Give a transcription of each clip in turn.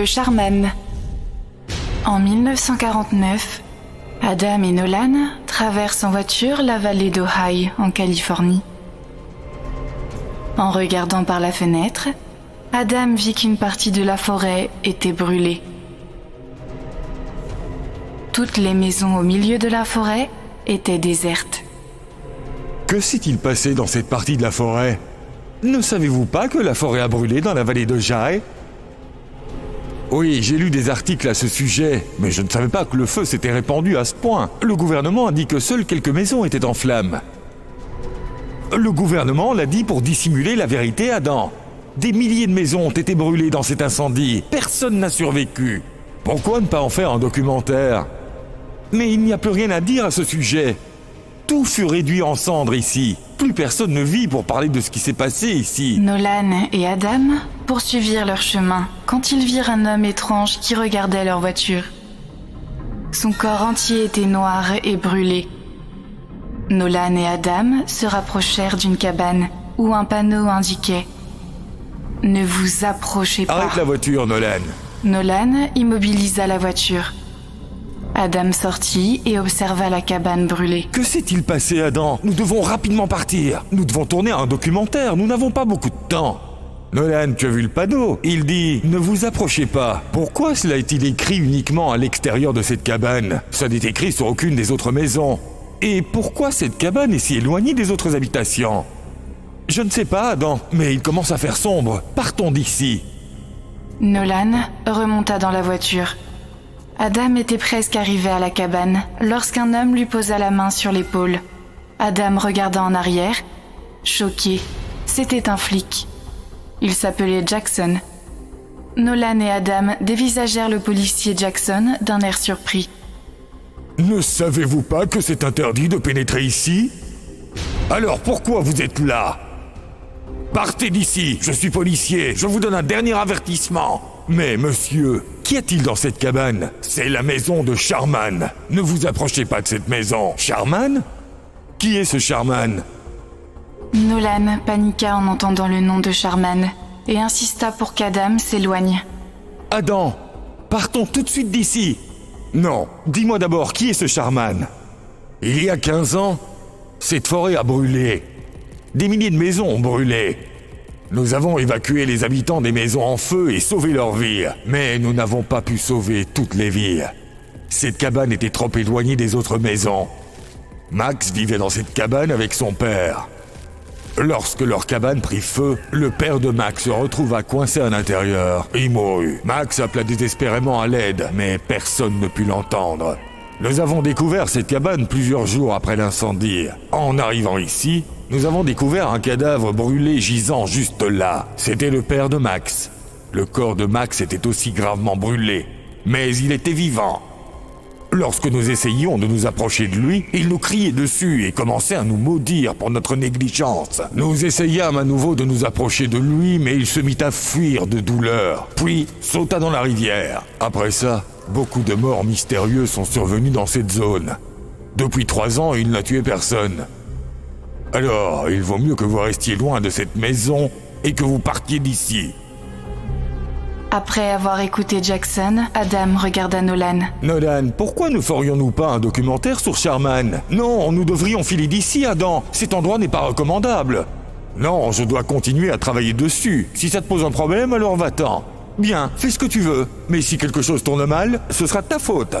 Le Charman. En 1949, Adam et Nolan traversent en voiture la vallée d'Ojai, en Californie. En regardant par la fenêtre, Adam vit qu'une partie de la forêt était brûlée. Toutes les maisons au milieu de la forêt étaient désertes. Que s'est-il passé dans cette partie de la forêt? Ne savez-vous pas que la forêt a brûlé dans la vallée d'Ojai? Oui, j'ai lu des articles à ce sujet, mais je ne savais pas que le feu s'était répandu à ce point. Le gouvernement a dit que seules quelques maisons étaient en flammes. Le gouvernement l'a dit pour dissimuler la vérité, Adam. Des milliers de maisons ont été brûlées dans cet incendie. Personne n'a survécu. Pourquoi ne pas en faire un documentaire? Mais il n'y a plus rien à dire à ce sujet. Tout fut réduit en cendres ici. Plus personne ne vit pour parler de ce qui s'est passé ici. Nolan et Adam poursuivirent leur chemin quand ils virent un homme étrange qui regardait leur voiture. Son corps entier était noir et brûlé. Nolan et Adam se rapprochèrent d'une cabane où un panneau indiquait « Ne vous approchez pas ». Arrête la voiture, Nolan. Nolan immobilisa la voiture. Adam sortit et observa la cabane brûlée. Que s'est-il passé, Adam? Nous devons rapidement partir. Nous devons tourner un documentaire. Nous n'avons pas beaucoup de temps. Nolan, tu as vu le panneau? Il dit « Ne vous approchez pas ». Pourquoi cela est-il écrit uniquement à l'extérieur de cette cabane? Ça n'est écrit sur aucune des autres maisons. Et pourquoi cette cabane est si éloignée des autres habitations? Je ne sais pas, Adam, mais il commence à faire sombre. Partons d'ici. Nolan remonta dans la voiture. Adam était presque arrivé à la cabane lorsqu'un homme lui posa la main sur l'épaule. Adam regarda en arrière, choqué. C'était un flic. Il s'appelait Jackson. Nolan et Adam dévisagèrent le policier Jackson d'un air surpris. Ne savez-vous pas que c'est interdit de pénétrer ici? Alors pourquoi vous êtes là? Partez d'ici, je suis policier, je vous donne un dernier avertissement. Mais monsieur, qu'y a-t-il dans cette cabane? C'est la maison de Charman. Ne vous approchez pas de cette maison. Charman? Qui est ce Charman? Nolan paniqua en entendant le nom de Charman et insista pour qu'Adam s'éloigne. Adam, partons tout de suite d'ici. Non, dis-moi d'abord, qui est ce Charman? Il y a 15 ans, cette forêt a brûlé. Des milliers de maisons ont brûlé. Nous avons évacué les habitants des maisons en feu et sauvé leurs vies. Mais nous n'avons pas pu sauver toutes les vies. Cette cabane était trop éloignée des autres maisons. Max vivait dans cette cabane avec son père. Lorsque leur cabane prit feu, le père de Max se retrouva coincé à l'intérieur. Il mourut. Max appela désespérément à l'aide, mais personne ne put l'entendre. Nous avons découvert cette cabane plusieurs jours après l'incendie. En arrivant ici, nous avons découvert un cadavre brûlé gisant juste là. C'était le père de Max. Le corps de Max était aussi gravement brûlé, mais il était vivant. Lorsque nous essayions de nous approcher de lui, il nous criait dessus et commençait à nous maudire pour notre négligence. Nous essayâmes à nouveau de nous approcher de lui, mais il se mit à fuir de douleur, puis sauta dans la rivière. Après ça, beaucoup de morts mystérieux sont survenus dans cette zone. Depuis 3 ans, il n'a tué personne. Alors, il vaut mieux que vous restiez loin de cette maison et que vous partiez d'ici. Après avoir écouté Jackson, Adam regarda Nolan. Nolan, pourquoi ne ferions-nous pas un documentaire sur Charman? Non, nous devrions filer d'ici, Adam. Cet endroit n'est pas recommandable. Non, je dois continuer à travailler dessus. Si ça te pose un problème, alors va-t'en. Bien, fais ce que tu veux. Mais si quelque chose tourne mal, ce sera de ta faute.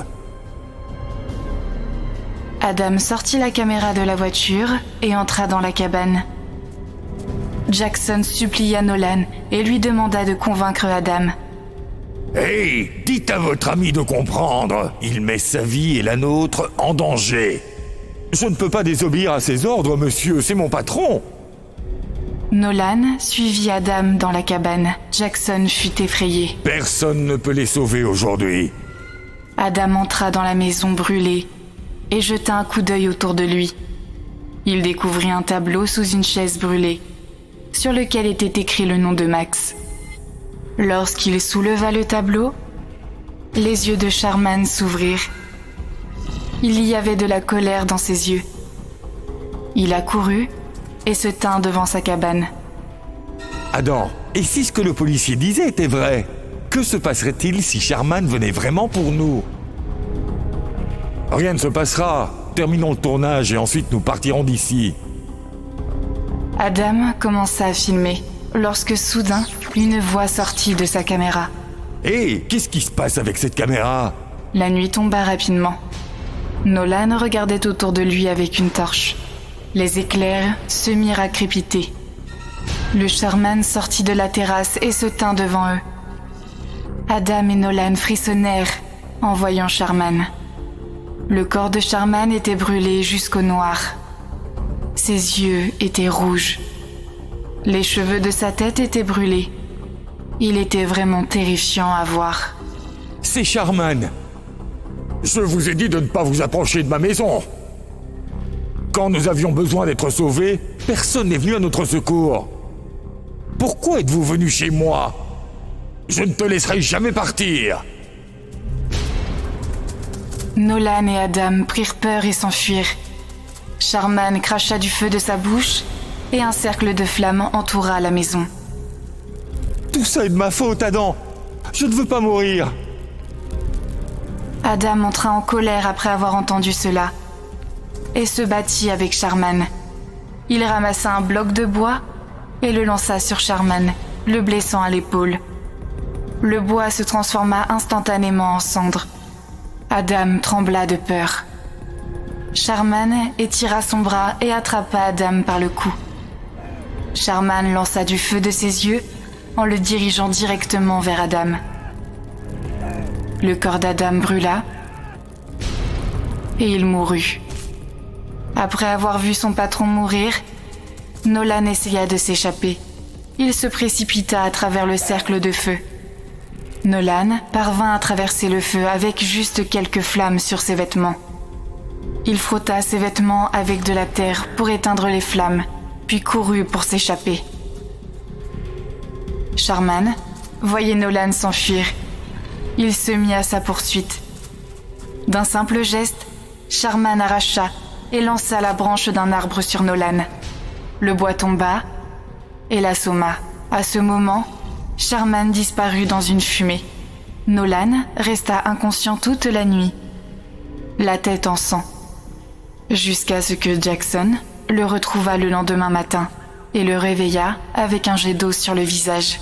Adam sortit la caméra de la voiture et entra dans la cabane. Jackson supplia Nolan et lui demanda de convaincre Adam. Hey, dites à votre ami de comprendre. Il met sa vie et la nôtre en danger. Je ne peux pas désobéir à ses ordres, monsieur, c'est mon patron. Nolan suivit Adam dans la cabane. Jackson fut effrayé. Personne ne peut les sauver aujourd'hui. Adam entra dans la maison brûlée et jeta un coup d'œil autour de lui. Il découvrit un tableau sous une chaise brûlée, sur lequel était écrit le nom de Max. Lorsqu'il souleva le tableau, les yeux de Charman s'ouvrirent. Il y avait de la colère dans ses yeux. Il accourut et se tint devant sa cabane. Adam, et si ce que le policier disait était vrai? Que se passerait-il si Sharman venait vraiment pour nous? Rien ne se passera. Terminons le tournage et ensuite nous partirons d'ici. Adam commença à filmer lorsque soudain, une voix sortit de sa caméra. Hé, qu'est-ce qui se passe avec cette caméra? La nuit tomba rapidement. Nolan regardait autour de lui avec une torche. Les éclairs se mirent à crépiter. Le Sharman sortit de la terrasse et se tint devant eux. Adam et Nolan frissonnèrent en voyant Sharman. Le corps de Sharman était brûlé jusqu'au noir. Ses yeux étaient rouges. Les cheveux de sa tête étaient brûlés. Il était vraiment terrifiant à voir. C'est Sharman. Je vous ai dit de ne pas vous approcher de ma maison. Quand nous avions besoin d'être sauvés, personne n'est venu à notre secours. Pourquoi êtes-vous venu chez moi? Je ne te laisserai jamais partir. Nolan et Adam prirent peur et s'enfuirent. Sharman cracha du feu de sa bouche et un cercle de flammes entoura la maison. Tout ça est de ma faute, Adam. Je ne veux pas mourir. Adam entra en colère après avoir entendu cela et se battit avec Sharman. Il ramassa un bloc de bois et le lança sur Sharman, le blessant à l'épaule. Le bois se transforma instantanément en cendres. Adam trembla de peur. Sharman étira son bras et attrapa Adam par le cou. Sharman lança du feu de ses yeux en le dirigeant directement vers Adam. Le corps d'Adam brûla et il mourut. Après avoir vu son patron mourir, Nolan essaya de s'échapper. Il se précipita à travers le cercle de feu. Nolan parvint à traverser le feu avec juste quelques flammes sur ses vêtements. Il frotta ses vêtements avec de la terre pour éteindre les flammes, puis courut pour s'échapper. Sharman voyait Nolan s'enfuir. Il se mit à sa poursuite. D'un simple geste, Sharman arracha et lança la branche d'un arbre sur Nolan. Le bois tomba et l'assomma. À ce moment, Sharman disparut dans une fumée. Nolan resta inconscient toute la nuit, la tête en sang, jusqu'à ce que Jackson le retrouva le lendemain matin et le réveilla avec un jet d'eau sur le visage.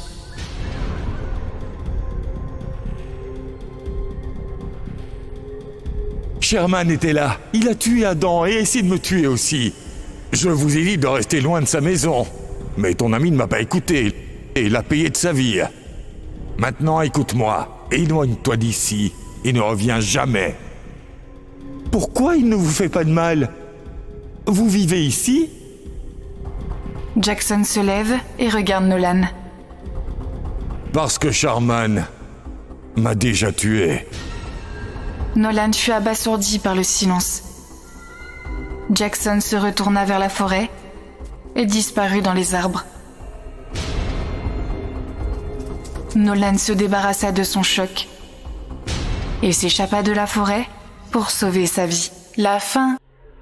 Sherman était là. Il a tué Adam et essayé de me tuer aussi. Je vous ai dit de rester loin de sa maison. Mais ton ami ne m'a pas écouté et l'a payé de sa vie. Maintenant, écoute-moi. Éloigne-toi d'ici et ne reviens jamais. Pourquoi il ne vous fait pas de mal? Vous vivez ici? Jackson se lève et regarde Nolan. Parce que Sharman m'a déjà tué. Nolan fut abasourdi par le silence. Jackson se retourna vers la forêt et disparut dans les arbres. Nolan se débarrassa de son choc et s'échappa de la forêt pour sauver sa vie. La fin.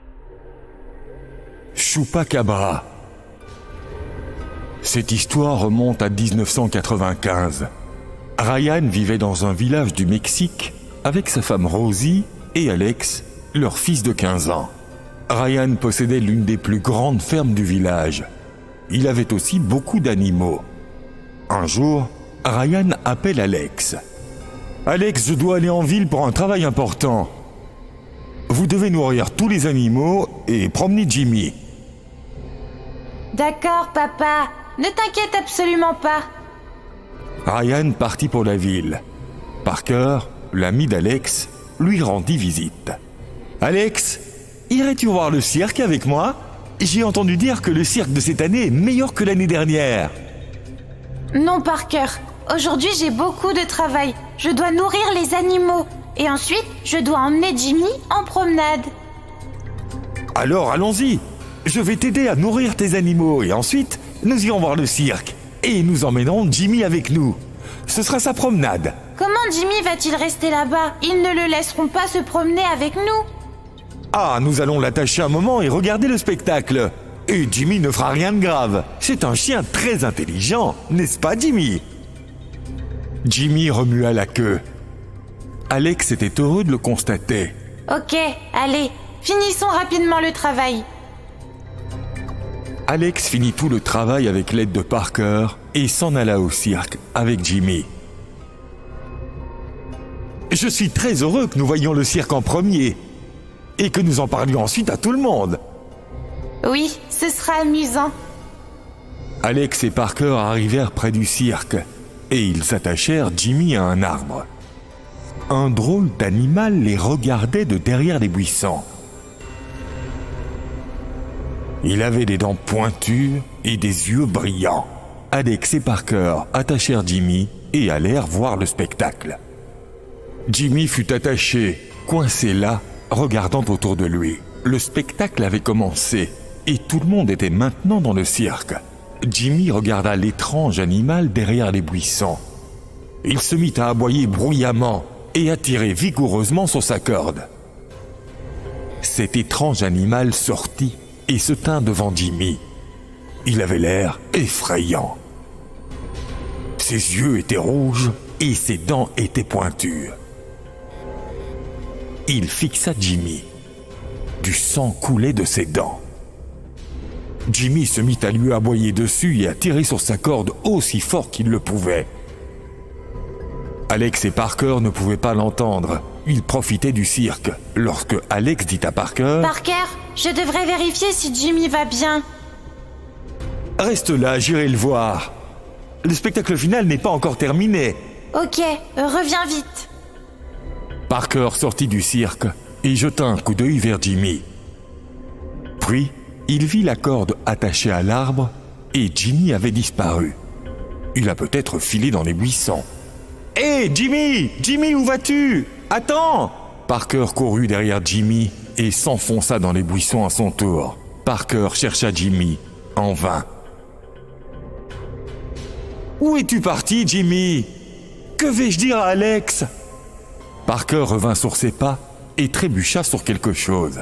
Chupacabra. Cette histoire remonte à 1995. Ryan vivait dans un village du Mexique avec sa femme Rosie et Alex, leur fils de 15 ans. Ryan possédait l'une des plus grandes fermes du village. Il avait aussi beaucoup d'animaux. Un jour, Ryan appelle Alex. « Alex, je dois aller en ville pour un travail important. Vous devez nourrir tous les animaux et promener Jimmy. » D'accord, papa. Ne t'inquiète absolument pas. Ryan partit pour la ville. Parker, l'ami d'Alex, lui rendit visite. « Alex, irais-tu voir le cirque avec moi? J'ai entendu dire que le cirque de cette année est meilleur que l'année dernière. » Non, Parker. Aujourd'hui, j'ai beaucoup de travail. Je dois nourrir les animaux. Et ensuite, je dois emmener Jimmy en promenade. Alors allons-y. Je vais t'aider à nourrir tes animaux et ensuite, nous irons voir le cirque. Et nous emmènerons Jimmy avec nous. Ce sera sa promenade. Comment Jimmy va-t-il rester là-bas? Ils ne le laisseront pas se promener avec nous. Ah, nous allons l'attacher un moment et regarder le spectacle. Et Jimmy ne fera rien de grave. C'est un chien très intelligent, n'est-ce pas, Jimmy? Jimmy remua la queue. Alex était heureux de le constater. Ok, allez, finissons rapidement le travail. Alex finit tout le travail avec l'aide de Parker et s'en alla au cirque avec Jimmy. Je suis très heureux que nous voyions le cirque en premier et que nous en parlions ensuite à tout le monde. Oui, ce sera amusant. Alex et Parker arrivèrent près du cirque et ils attachèrent Jimmy à un arbre. Un drôle d'animal les regardait de derrière les buissons. Il avait des dents pointues et des yeux brillants. Alex et Parker attachèrent Jimmy et allèrent voir le spectacle. Jimmy fut attaché, coincé là, regardant autour de lui. Le spectacle avait commencé et tout le monde était maintenant dans le cirque. Jimmy regarda l'étrange animal derrière les buissons. Il se mit à aboyer bruyamment et à tirer vigoureusement sur sa corde. Cet étrange animal sortit et se tint devant Jimmy. Il avait l'air effrayant. Ses yeux étaient rouges et ses dents étaient pointues. Il fixa Jimmy. Du sang coulait de ses dents. Jimmy se mit à lui aboyer dessus et à tirer sur sa corde aussi fort qu'il le pouvait. Alex et Parker ne pouvaient pas l'entendre. Ils profitaient du cirque. Lorsque Alex dit à Parker... Parker, je devrais vérifier si Jimmy va bien. Reste là, j'irai le voir. Le spectacle final n'est pas encore terminé. Ok, reviens vite. Parker sortit du cirque et jeta un coup d'œil vers Jimmy. Puis, il vit la corde attachée à l'arbre et Jimmy avait disparu. Il a peut-être filé dans les buissons. « Hé, Jimmy! Jimmy, où vas-tu? Attends !» Parker courut derrière Jimmy et s'enfonça dans les buissons à son tour. Parker chercha Jimmy, en vain. « Où es-tu parti, Jimmy? Que vais-je dire à Alex ?» Parker revint sur ses pas et trébucha sur quelque chose.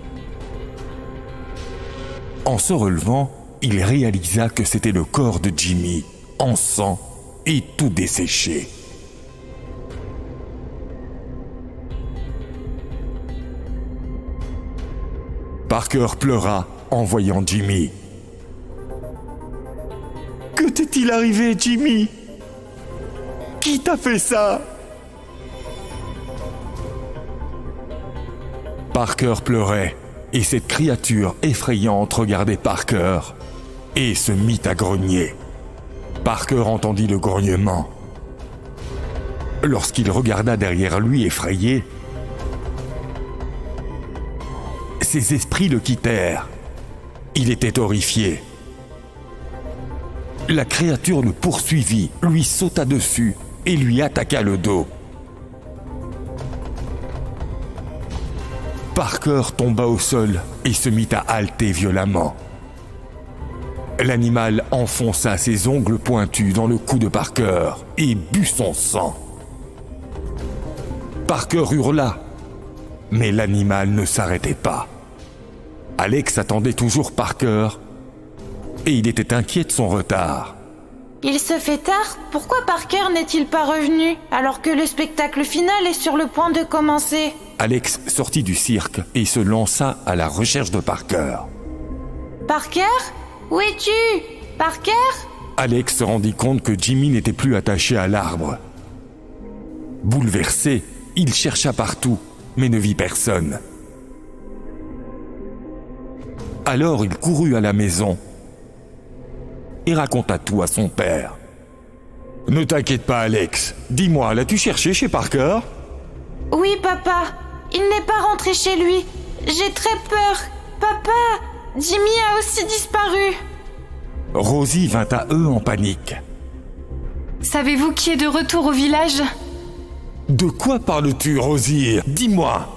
En se relevant, il réalisa que c'était le corps de Jimmy, en sang et tout desséché. Parker pleura en voyant Jimmy. « Que t'est-il arrivé, Jimmy? Qui t'a fait ça ?» Parker pleurait, et cette créature effrayante regardait Parker et se mit à grogner. Parker entendit le grognement. Lorsqu'il regarda derrière lui effrayé, ses esprits le quittèrent. Il était horrifié. La créature le poursuivit, lui sauta dessus et lui attaqua le dos. Parker tomba au sol et se mit à halter violemment. L'animal enfonça ses ongles pointus dans le cou de Parker et but son sang. Parker hurla, mais l'animal ne s'arrêtait pas. Alex attendait toujours Parker et il était inquiet de son retard. Il se fait tard, pourquoi Parker n'est-il pas revenu alors que le spectacle final est sur le point de commencer? Alex sortit du cirque et se lança à la recherche de Parker. Parker? Où es-tu? Parker? Alex se rendit compte que Jimmy n'était plus attaché à l'arbre. Bouleversé, il chercha partout, mais ne vit personne. Alors il courut à la maison et raconta tout à son père. « Ne t'inquiète pas, Alex. Dis-moi, l'as-tu cherché chez Parker ?» Oui, papa. Il n'est pas rentré chez lui. J'ai très peur. Papa, Jimmy a aussi disparu. Rosie vint à eux en panique. Savez-vous qui est de retour au village? De quoi parles-tu, Rosie? Dis-moi.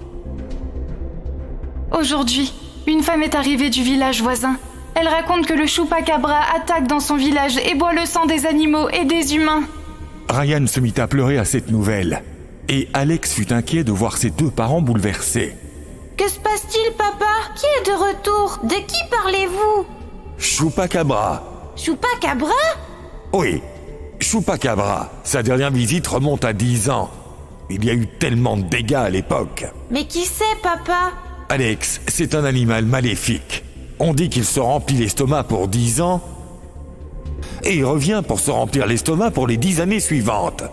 Aujourd'hui, une femme est arrivée du village voisin. Elle raconte que le Chupacabra attaque dans son village et boit le sang des animaux et des humains. Ryan se mit à pleurer à cette nouvelle. Et Alex fut inquiet de voir ses deux parents bouleversés. Que se passe-t-il, papa? Qui est de retour? De qui parlez-vous? Chupacabra. Chupacabra? Oui. Chupacabra, sa dernière visite remonte à 10 ans. Il y a eu tellement de dégâts à l'époque. Mais qui c'est, papa? Alex, c'est un animal maléfique. On dit qu'il se remplit l'estomac pour 10 ans et il revient pour se remplir l'estomac pour les 10 années suivantes.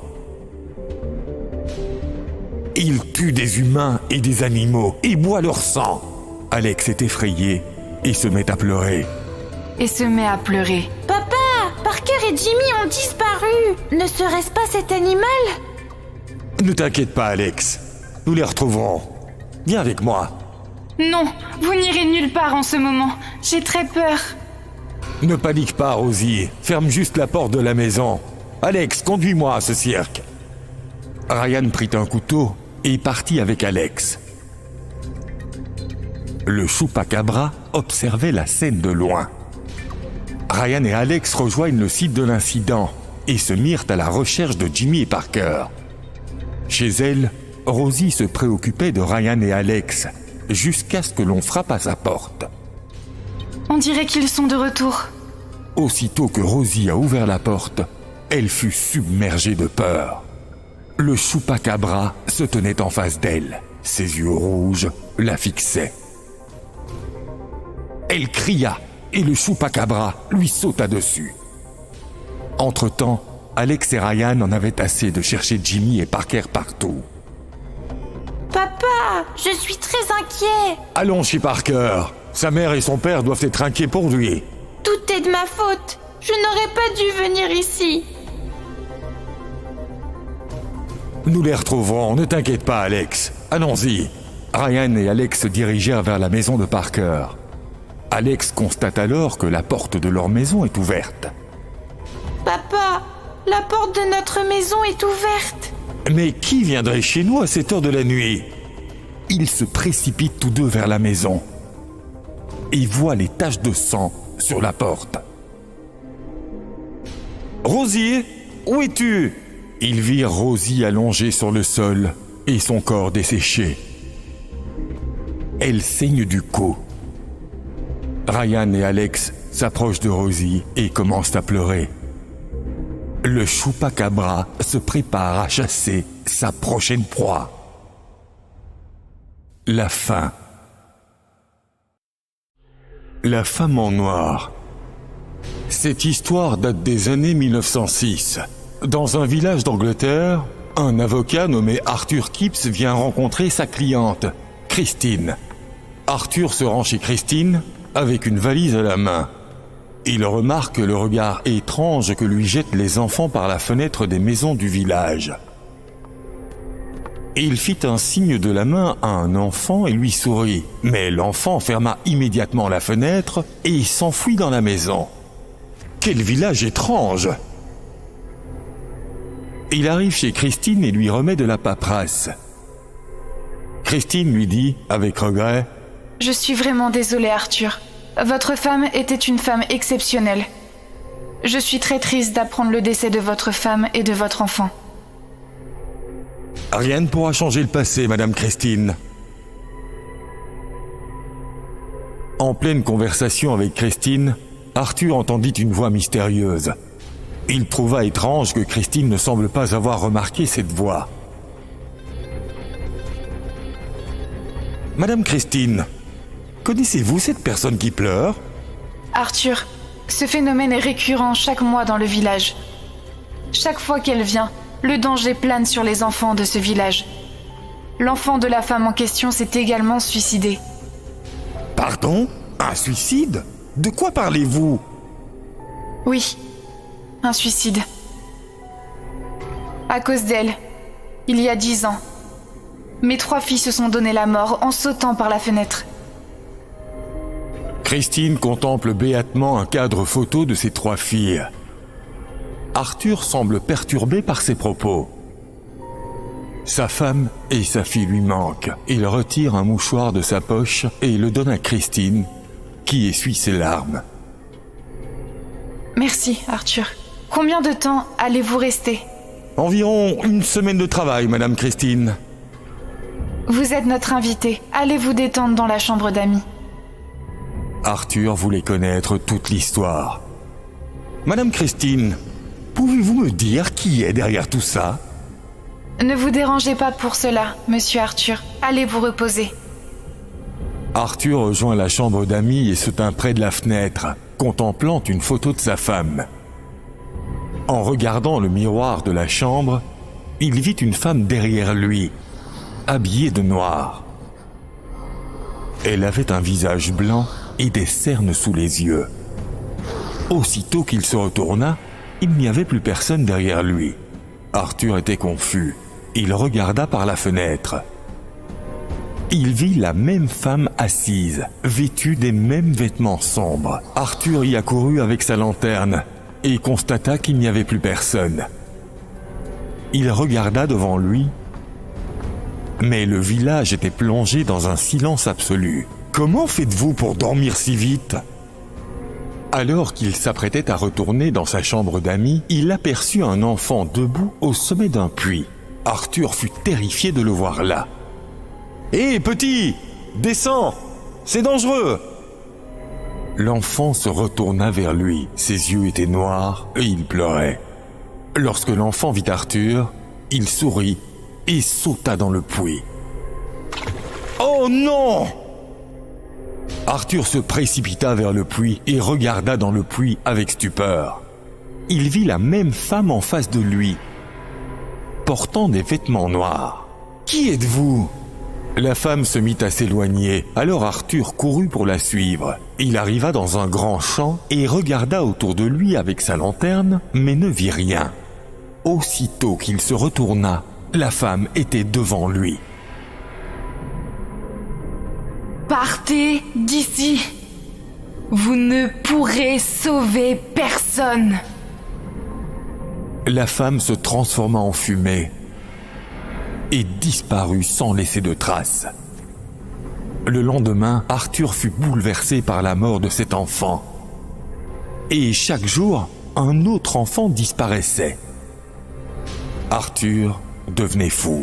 Il tue des humains et des animaux et boit leur sang. Alex est effrayé et se met à pleurer. Papa, Parker et Jimmy ont disparu. Ne serait-ce pas cet animal? Ne t'inquiète pas, Alex. Nous les retrouverons. Viens avec moi. Non, vous n'irez nulle part en ce moment. J'ai très peur. Ne panique pas, Rosie. Ferme juste la porte de la maison. Alex, conduis-moi à ce cirque. Ryan prit un couteau et partit avec Alex. Le Chupacabra observait la scène de loin. Ryan et Alex rejoignent le site de l'incident et se mirent à la recherche de Jimmy et Parker. Chez elle, Rosie se préoccupait de Ryan et Alex jusqu'à ce que l'on frappe à sa porte. On dirait qu'ils sont de retour. Aussitôt que Rosie a ouvert la porte, elle fut submergée de peur. Le Chupacabra se tenait en face d'elle. Ses yeux rouges la fixaient. Elle cria et le Chupacabra lui sauta dessus. Entre-temps, Alex et Ryan en avaient assez de chercher Jimmy et Parker partout. Papa, je suis très inquiet. Allons chez Parker. Sa mère et son père doivent être inquiets pour lui. Tout est de ma faute. Je n'aurais pas dû venir ici. Nous les retrouverons, ne t'inquiète pas, Alex. Allons-y. Ryan et Alex se dirigèrent vers la maison de Parker. Alex constate alors que la porte de leur maison est ouverte. Papa, la porte de notre maison est ouverte. Mais qui viendrait chez nous à cette heure de la nuit? Ils se précipitent tous deux vers la maison et voient les taches de sang sur la porte. Rosie, où es-tu? Ils virent Rosie allongée sur le sol et son corps desséché. Elle saigne du cou. Ryan et Alex s'approchent de Rosie et commencent à pleurer. Le Chupacabra se prépare à chasser sa prochaine proie. La fin. La femme en noir. Cette histoire date des années 1906. Dans un village d'Angleterre, un avocat nommé Arthur Kipps vient rencontrer sa cliente, Christine. Arthur se rend chez Christine avec une valise à la main. Il remarque le regard étrange que lui jettent les enfants par la fenêtre des maisons du village. Il fit un signe de la main à un enfant et lui sourit, mais l'enfant ferma immédiatement la fenêtre et s'enfuit dans la maison. Quel village étrange! Il arrive chez Christine et lui remet de la paperasse. Christine lui dit, avec regret, « Je suis vraiment désolée, Arthur. Votre femme était une femme exceptionnelle. Je suis très triste d'apprendre le décès de votre femme et de votre enfant. » Rien ne pourra changer le passé, Madame Christine. En pleine conversation avec Christine, Arthur entendit une voix mystérieuse. Il trouva étrange que Christine ne semble pas avoir remarqué cette voix. « Madame Christine, connaissez-vous cette personne qui pleure ?» Arthur, ce phénomène est récurrent chaque mois dans le village. Chaque fois qu'elle vient, le danger plane sur les enfants de ce village. L'enfant de la femme en question s'est également suicidé. Pardon? Un suicide? De quoi parlez-vous? Oui, un suicide. À cause d'elle, il y a 10 ans, mes 3 filles se sont donné la mort en sautant par la fenêtre. Christine contemple béatement un cadre photo de ses 3 filles. Arthur semble perturbé par ses propos. Sa femme et sa fille lui manquent. Il retire un mouchoir de sa poche et le donne à Christine, qui essuie ses larmes. Merci, Arthur. Combien de temps allez-vous rester? Environ 1 semaine de travail, Madame Christine. Vous êtes notre invité. Allez vous détendre dans la chambre d'amis. Arthur voulait connaître toute l'histoire. Madame Christine, Pouvez-vous me dire qui est derrière tout ça? Ne vous dérangez pas pour cela, monsieur Arthur. Allez vous reposer. Arthur rejoint la chambre d'amis et se tint près de la fenêtre, contemplant une photo de sa femme. En regardant le miroir de la chambre, il vit une femme derrière lui, habillée de noir. Elle avait un visage blanc et des cernes sous les yeux. Aussitôt qu'il se retourna, il n'y avait plus personne derrière lui. Arthur était confus. Il regarda par la fenêtre. Il vit la même femme assise, vêtue des mêmes vêtements sombres. Arthur y accourut avec sa lanterne et constata qu'il n'y avait plus personne. Il regarda devant lui, mais le village était plongé dans un silence absolu. « Comment faites-vous pour dormir si vite ?» Alors qu'il s'apprêtait à retourner dans sa chambre d'amis, il aperçut un enfant debout au sommet d'un puits. Arthur fut terrifié de le voir là. « Hé, petit, descends, c'est dangereux !» L'enfant se retourna vers lui. Ses yeux étaient noirs et il pleurait. Lorsque l'enfant vit Arthur, il sourit et sauta dans le puits. « Oh non !» Arthur se précipita vers le puits et regarda dans le puits avec stupeur. Il vit la même femme en face de lui, portant des vêtements noirs. « Qui êtes-vous » La femme se mit à s'éloigner, alors Arthur courut pour la suivre. Il arriva dans un grand champ et regarda autour de lui avec sa lanterne, mais ne vit rien. Aussitôt qu'il se retourna, la femme était devant lui. « Partez d'ici. Vous ne pourrez sauver personne. » La femme se transforma en fumée et disparut sans laisser de traces. Le lendemain, Arthur fut bouleversé par la mort de cet enfant. Et chaque jour, un autre enfant disparaissait. Arthur devenait fou.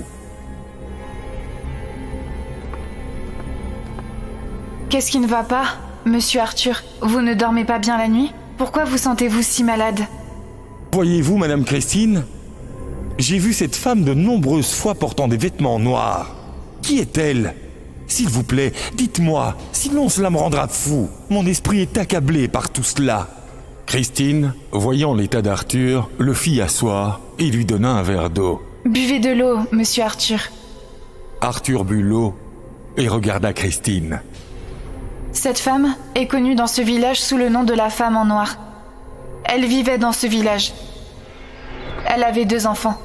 Qu'est-ce qui ne va pas, monsieur Arthur? Vous ne dormez pas bien la nuit? Pourquoi vous sentez-vous si malade? Voyez-vous, Madame Christine, j'ai vu cette femme de nombreuses fois portant des vêtements noirs. Qui est-elle? S'il vous plaît, dites-moi, sinon cela me rendra fou. Mon esprit est accablé par tout cela. Christine, voyant l'état d'Arthur, le fit asseoir et lui donna un verre d'eau. Buvez de l'eau, monsieur Arthur. Arthur but l'eau et regarda Christine. Cette femme est connue dans ce village sous le nom de la femme en noir. Elle vivait dans ce village. Elle avait 2 enfants.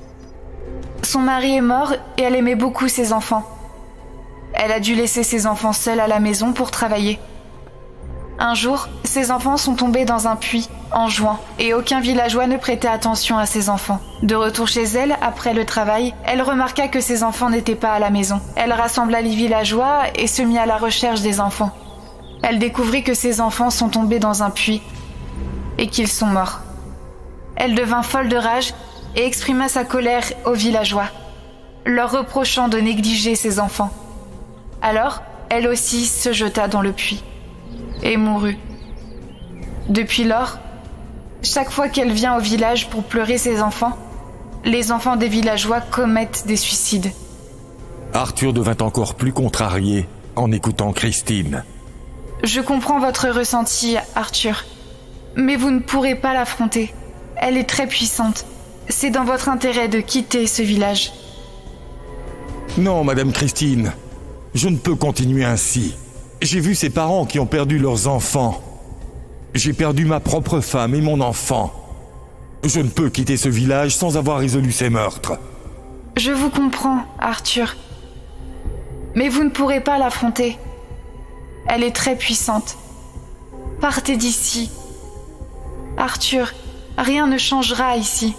Son mari est mort et elle aimait beaucoup ses enfants. Elle a dû laisser ses enfants seuls à la maison pour travailler. Un jour, ses enfants sont tombés dans un puits en juin et aucun villageois ne prêtait attention à ses enfants. De retour chez elle, après le travail, elle remarqua que ses enfants n'étaient pas à la maison. Elle rassembla les villageois et se mit à la recherche des enfants. Elle découvrit que ses enfants sont tombés dans un puits et qu'ils sont morts. Elle devint folle de rage et exprima sa colère aux villageois, leur reprochant de négliger ses enfants. Alors, elle aussi se jeta dans le puits et mourut. Depuis lors, chaque fois qu'elle vient au village pour pleurer ses enfants, les enfants des villageois commettent des suicides. Arthur devint encore plus contrarié en écoutant Christine. Je comprends votre ressenti, Arthur, mais vous ne pourrez pas l'affronter. Elle est très puissante. C'est dans votre intérêt de quitter ce village. Non, Madame Christine, je ne peux continuer ainsi. J'ai vu ces parents qui ont perdu leurs enfants. J'ai perdu ma propre femme et mon enfant. Je ne peux quitter ce village sans avoir résolu ces meurtres. Je vous comprends, Arthur. Mais vous ne pourrez pas l'affronter. Elle est très puissante. Partez d'ici. Arthur, rien ne changera ici.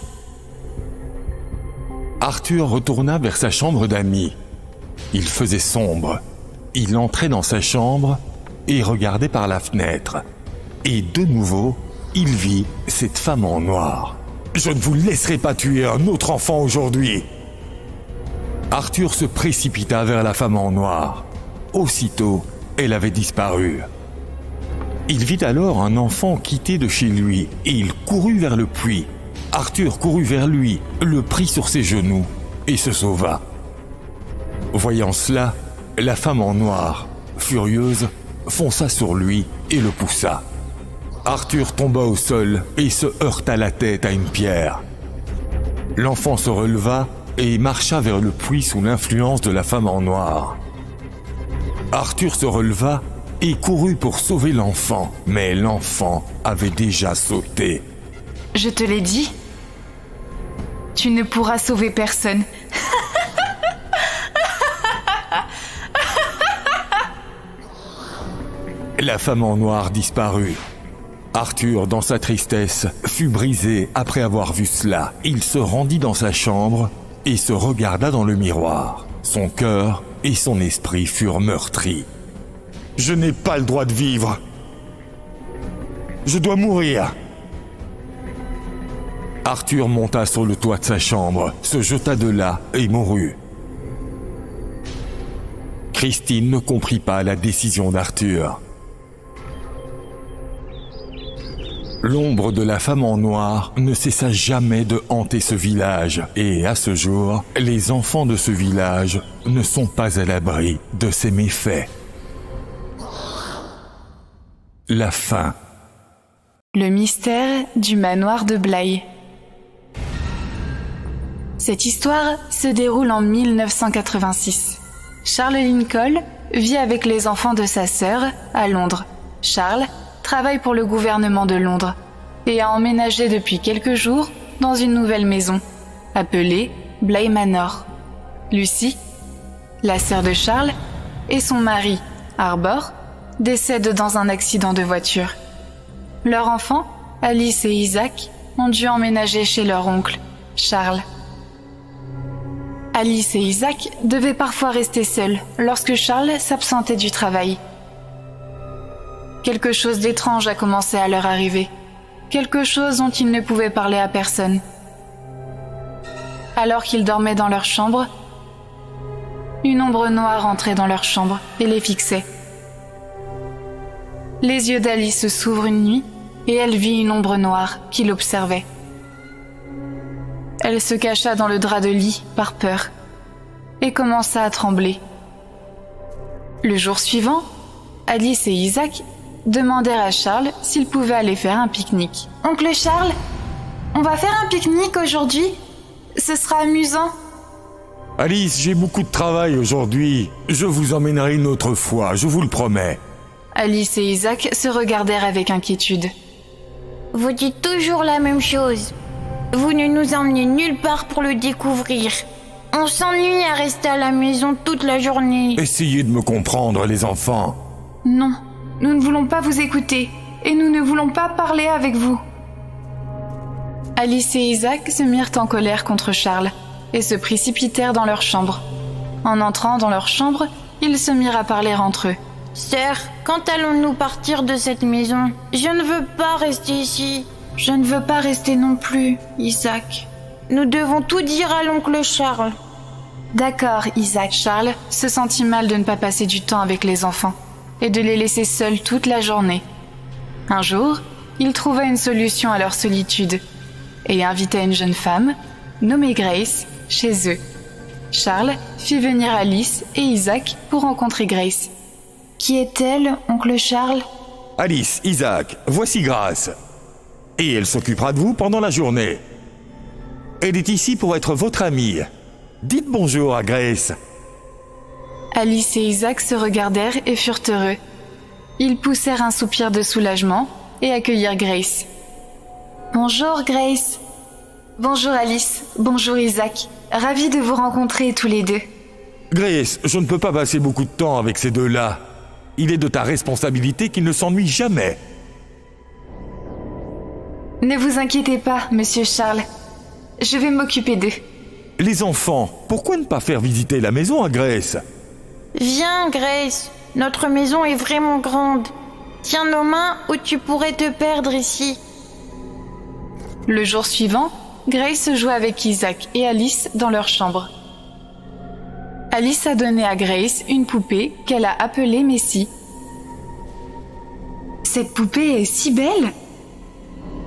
Arthur retourna vers sa chambre d'amis. Il faisait sombre. Il entrait dans sa chambre et regardait par la fenêtre. Et de nouveau, il vit cette femme en noir. « Je ne vous laisserai pas tuer un autre enfant aujourd'hui !» Arthur se précipita vers la femme en noir. Aussitôt, elle avait disparu. Il vit alors un enfant quitter de chez lui et il courut vers le puits. Arthur courut vers lui, le prit sur ses genoux et se sauva. Voyant cela, la femme en noir, furieuse, fonça sur lui et le poussa. Arthur tomba au sol et se heurta la tête à une pierre. L'enfant se releva et marcha vers le puits sous l'influence de la femme en noir. Arthur se releva et courut pour sauver l'enfant, mais l'enfant avait déjà sauté. Je te l'ai dit. Tu ne pourras sauver personne. La femme en noir disparut. Arthur, dans sa tristesse, fut brisé après avoir vu cela. Il se rendit dans sa chambre et se regarda dans le miroir. Son cœur et son esprit furent meurtris. Je n'ai pas le droit de vivre. Je dois mourir. Arthur monta sur le toit de sa chambre, se jeta de là et mourut. Christine ne comprit pas la décision d'Arthur. L'ombre de la femme en noir ne cessa jamais de hanter ce village et à ce jour, les enfants de ce village ne sont pas à l'abri de ces méfaits. La fin. Le mystère du manoir de Bly. Cette histoire se déroule en 1986. Charles Lincoln vit avec les enfants de sa sœur à Londres. Charles travaille pour le gouvernement de Londres et a emménagé depuis quelques jours dans une nouvelle maison, appelée Bly Manor. Lucy, la sœur de Charles, et son mari, Arbor, décèdent dans un accident de voiture. Leurs enfants, Alice et Isaac, ont dû emménager chez leur oncle, Charles. Alice et Isaac devaient parfois rester seuls lorsque Charles s'absentait du travail. Quelque chose d'étrange a commencé à leur arriver, quelque chose dont ils ne pouvaient parler à personne. Alors qu'ils dormaient dans leur chambre, une ombre noire entrait dans leur chambre et les fixait. Les yeux d'Alice s'ouvrent une nuit et elle vit une ombre noire qui l'observait. Elle se cacha dans le drap de lit par peur et commença à trembler. Le jour suivant, Alice et Isaac demandèrent à Charles s'ils pouvaient aller faire un pique-nique. « Oncle Charles, on va faire un pique-nique aujourd'hui. Ce sera amusant. » Alice, j'ai beaucoup de travail aujourd'hui. Je vous emmènerai une autre fois, je vous le promets. Alice et Isaac se regardèrent avec inquiétude. « Vous dites toujours la même chose. Vous ne nous emmenez nulle part pour le découvrir. On s'ennuie à rester à la maison toute la journée. » Essayez de me comprendre, les enfants. Non, nous ne voulons pas vous écouter et nous ne voulons pas parler avec vous. Alice et Isaac se mirent en colère contre Charles et se précipitèrent dans leur chambre. En entrant dans leur chambre, ils se mirent à parler entre eux. « Sœur, quand allons-nous partir de cette maison? Je ne veux pas rester ici. » « Je ne veux pas rester non plus, Isaac. » « Nous devons tout dire à l'oncle Charles. » D'accord, Isaac. Charles se sentit mal de ne pas passer du temps avec les enfants et de les laisser seuls toute la journée. Un jour, il trouva une solution à leur solitude et invita une jeune femme, nommée Grace, chez eux. Charles fit venir Alice et Isaac pour rencontrer Grace. « Qui est-elle, oncle Charles ?» « Alice, Isaac, voici Grace. Et elle s'occupera de vous pendant la journée. Elle est ici pour être votre amie. Dites bonjour à Grace. » Alice et Isaac se regardèrent et furent heureux. Ils poussèrent un soupir de soulagement et accueillirent Grace. « Bonjour Grace. »« Bonjour Alice. Bonjour Isaac. Ravi de vous rencontrer tous les deux. » « Grace, je ne peux pas passer beaucoup de temps avec ces deux-là. Il est de ta responsabilité qu'ils ne s'ennuient jamais. » « Ne vous inquiétez pas, monsieur Charles. Je vais m'occuper d'eux. » Les enfants, pourquoi ne pas faire visiter la maison à Grace? « Viens, Grace. Notre maison est vraiment grande. Tiens nos mains ou tu pourrais te perdre ici. » Le jour suivant, Grace jouait avec Isaac et Alice dans leur chambre. Alice a donné à Grace une poupée qu'elle a appelée Messie. « Cette poupée est si belle !»«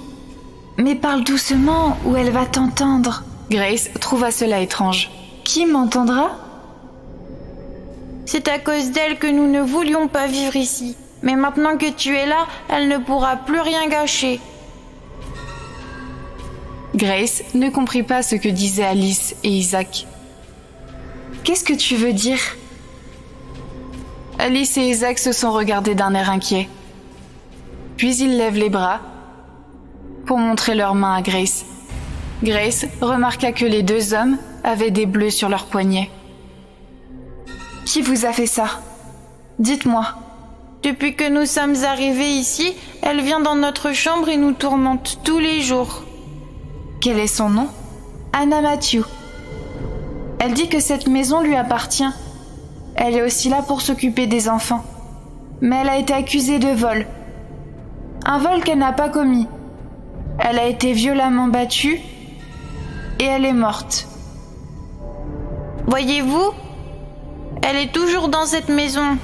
Oui, Mais parle doucement ou elle va t'entendre. Grace trouva cela étrange. Qui m'entendra? C'est à cause d'elle que nous ne voulions pas vivre ici. Mais maintenant que tu es là, elle ne pourra plus rien gâcher. Grace ne comprit pas ce que disaient Alice et Isaac. Qu'est-ce que tu veux dire? Alice et Isaac se sont regardés d'un air inquiet. Puis ils lèvent les bras pour montrer leurs mains à Grace. Grace remarqua que les deux hommes avaient des bleus sur leurs poignets. Qui vous a fait ça? Dites-moi. Depuis que nous sommes arrivés ici, elle vient dans notre chambre et nous tourmente tous les jours. Quel est son nom? Anna Matthew. Elle dit que cette maison lui appartient. Elle est aussi là pour s'occuper des enfants. Mais elle a été accusée de vol. Un vol qu'elle n'a pas commis. Elle a été violemment battue et elle est morte. Voyez-vous, elle est toujours dans cette maison.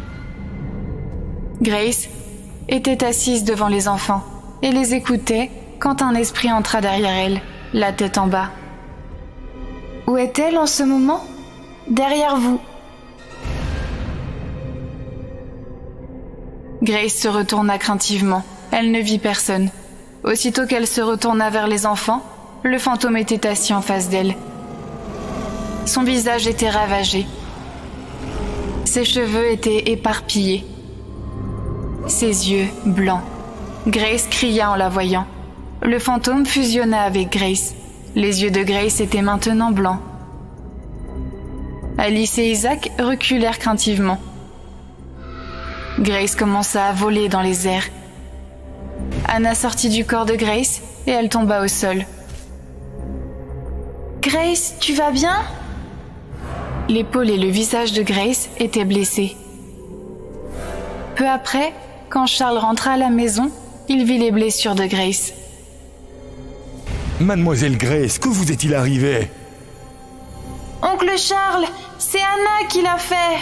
Grace était assise devant les enfants et les écoutait quand un esprit entra derrière elle, la tête en bas. Où est-elle en ce moment? Derrière vous. Grace se retourna craintivement. Elle ne vit personne. Aussitôt qu'elle se retourna vers les enfants, le fantôme était assis en face d'elle. Son visage était ravagé. Ses cheveux étaient éparpillés. Ses yeux blancs. Grace cria en la voyant. Le fantôme fusionna avec Grace. Les yeux de Grace étaient maintenant blancs. Alice et Isaac reculèrent craintivement. Grace commença à voler dans les airs. Anna sortit du corps de Grace et elle tomba au sol. « Grace, tu vas bien ?» L'épaule et le visage de Grace étaient blessés. Peu après, quand Charles rentra à la maison, il vit les blessures de Grace. « Mademoiselle Grace, que vous est-il arrivé ?» Oncle Charles, c'est Anna qui l'a fait.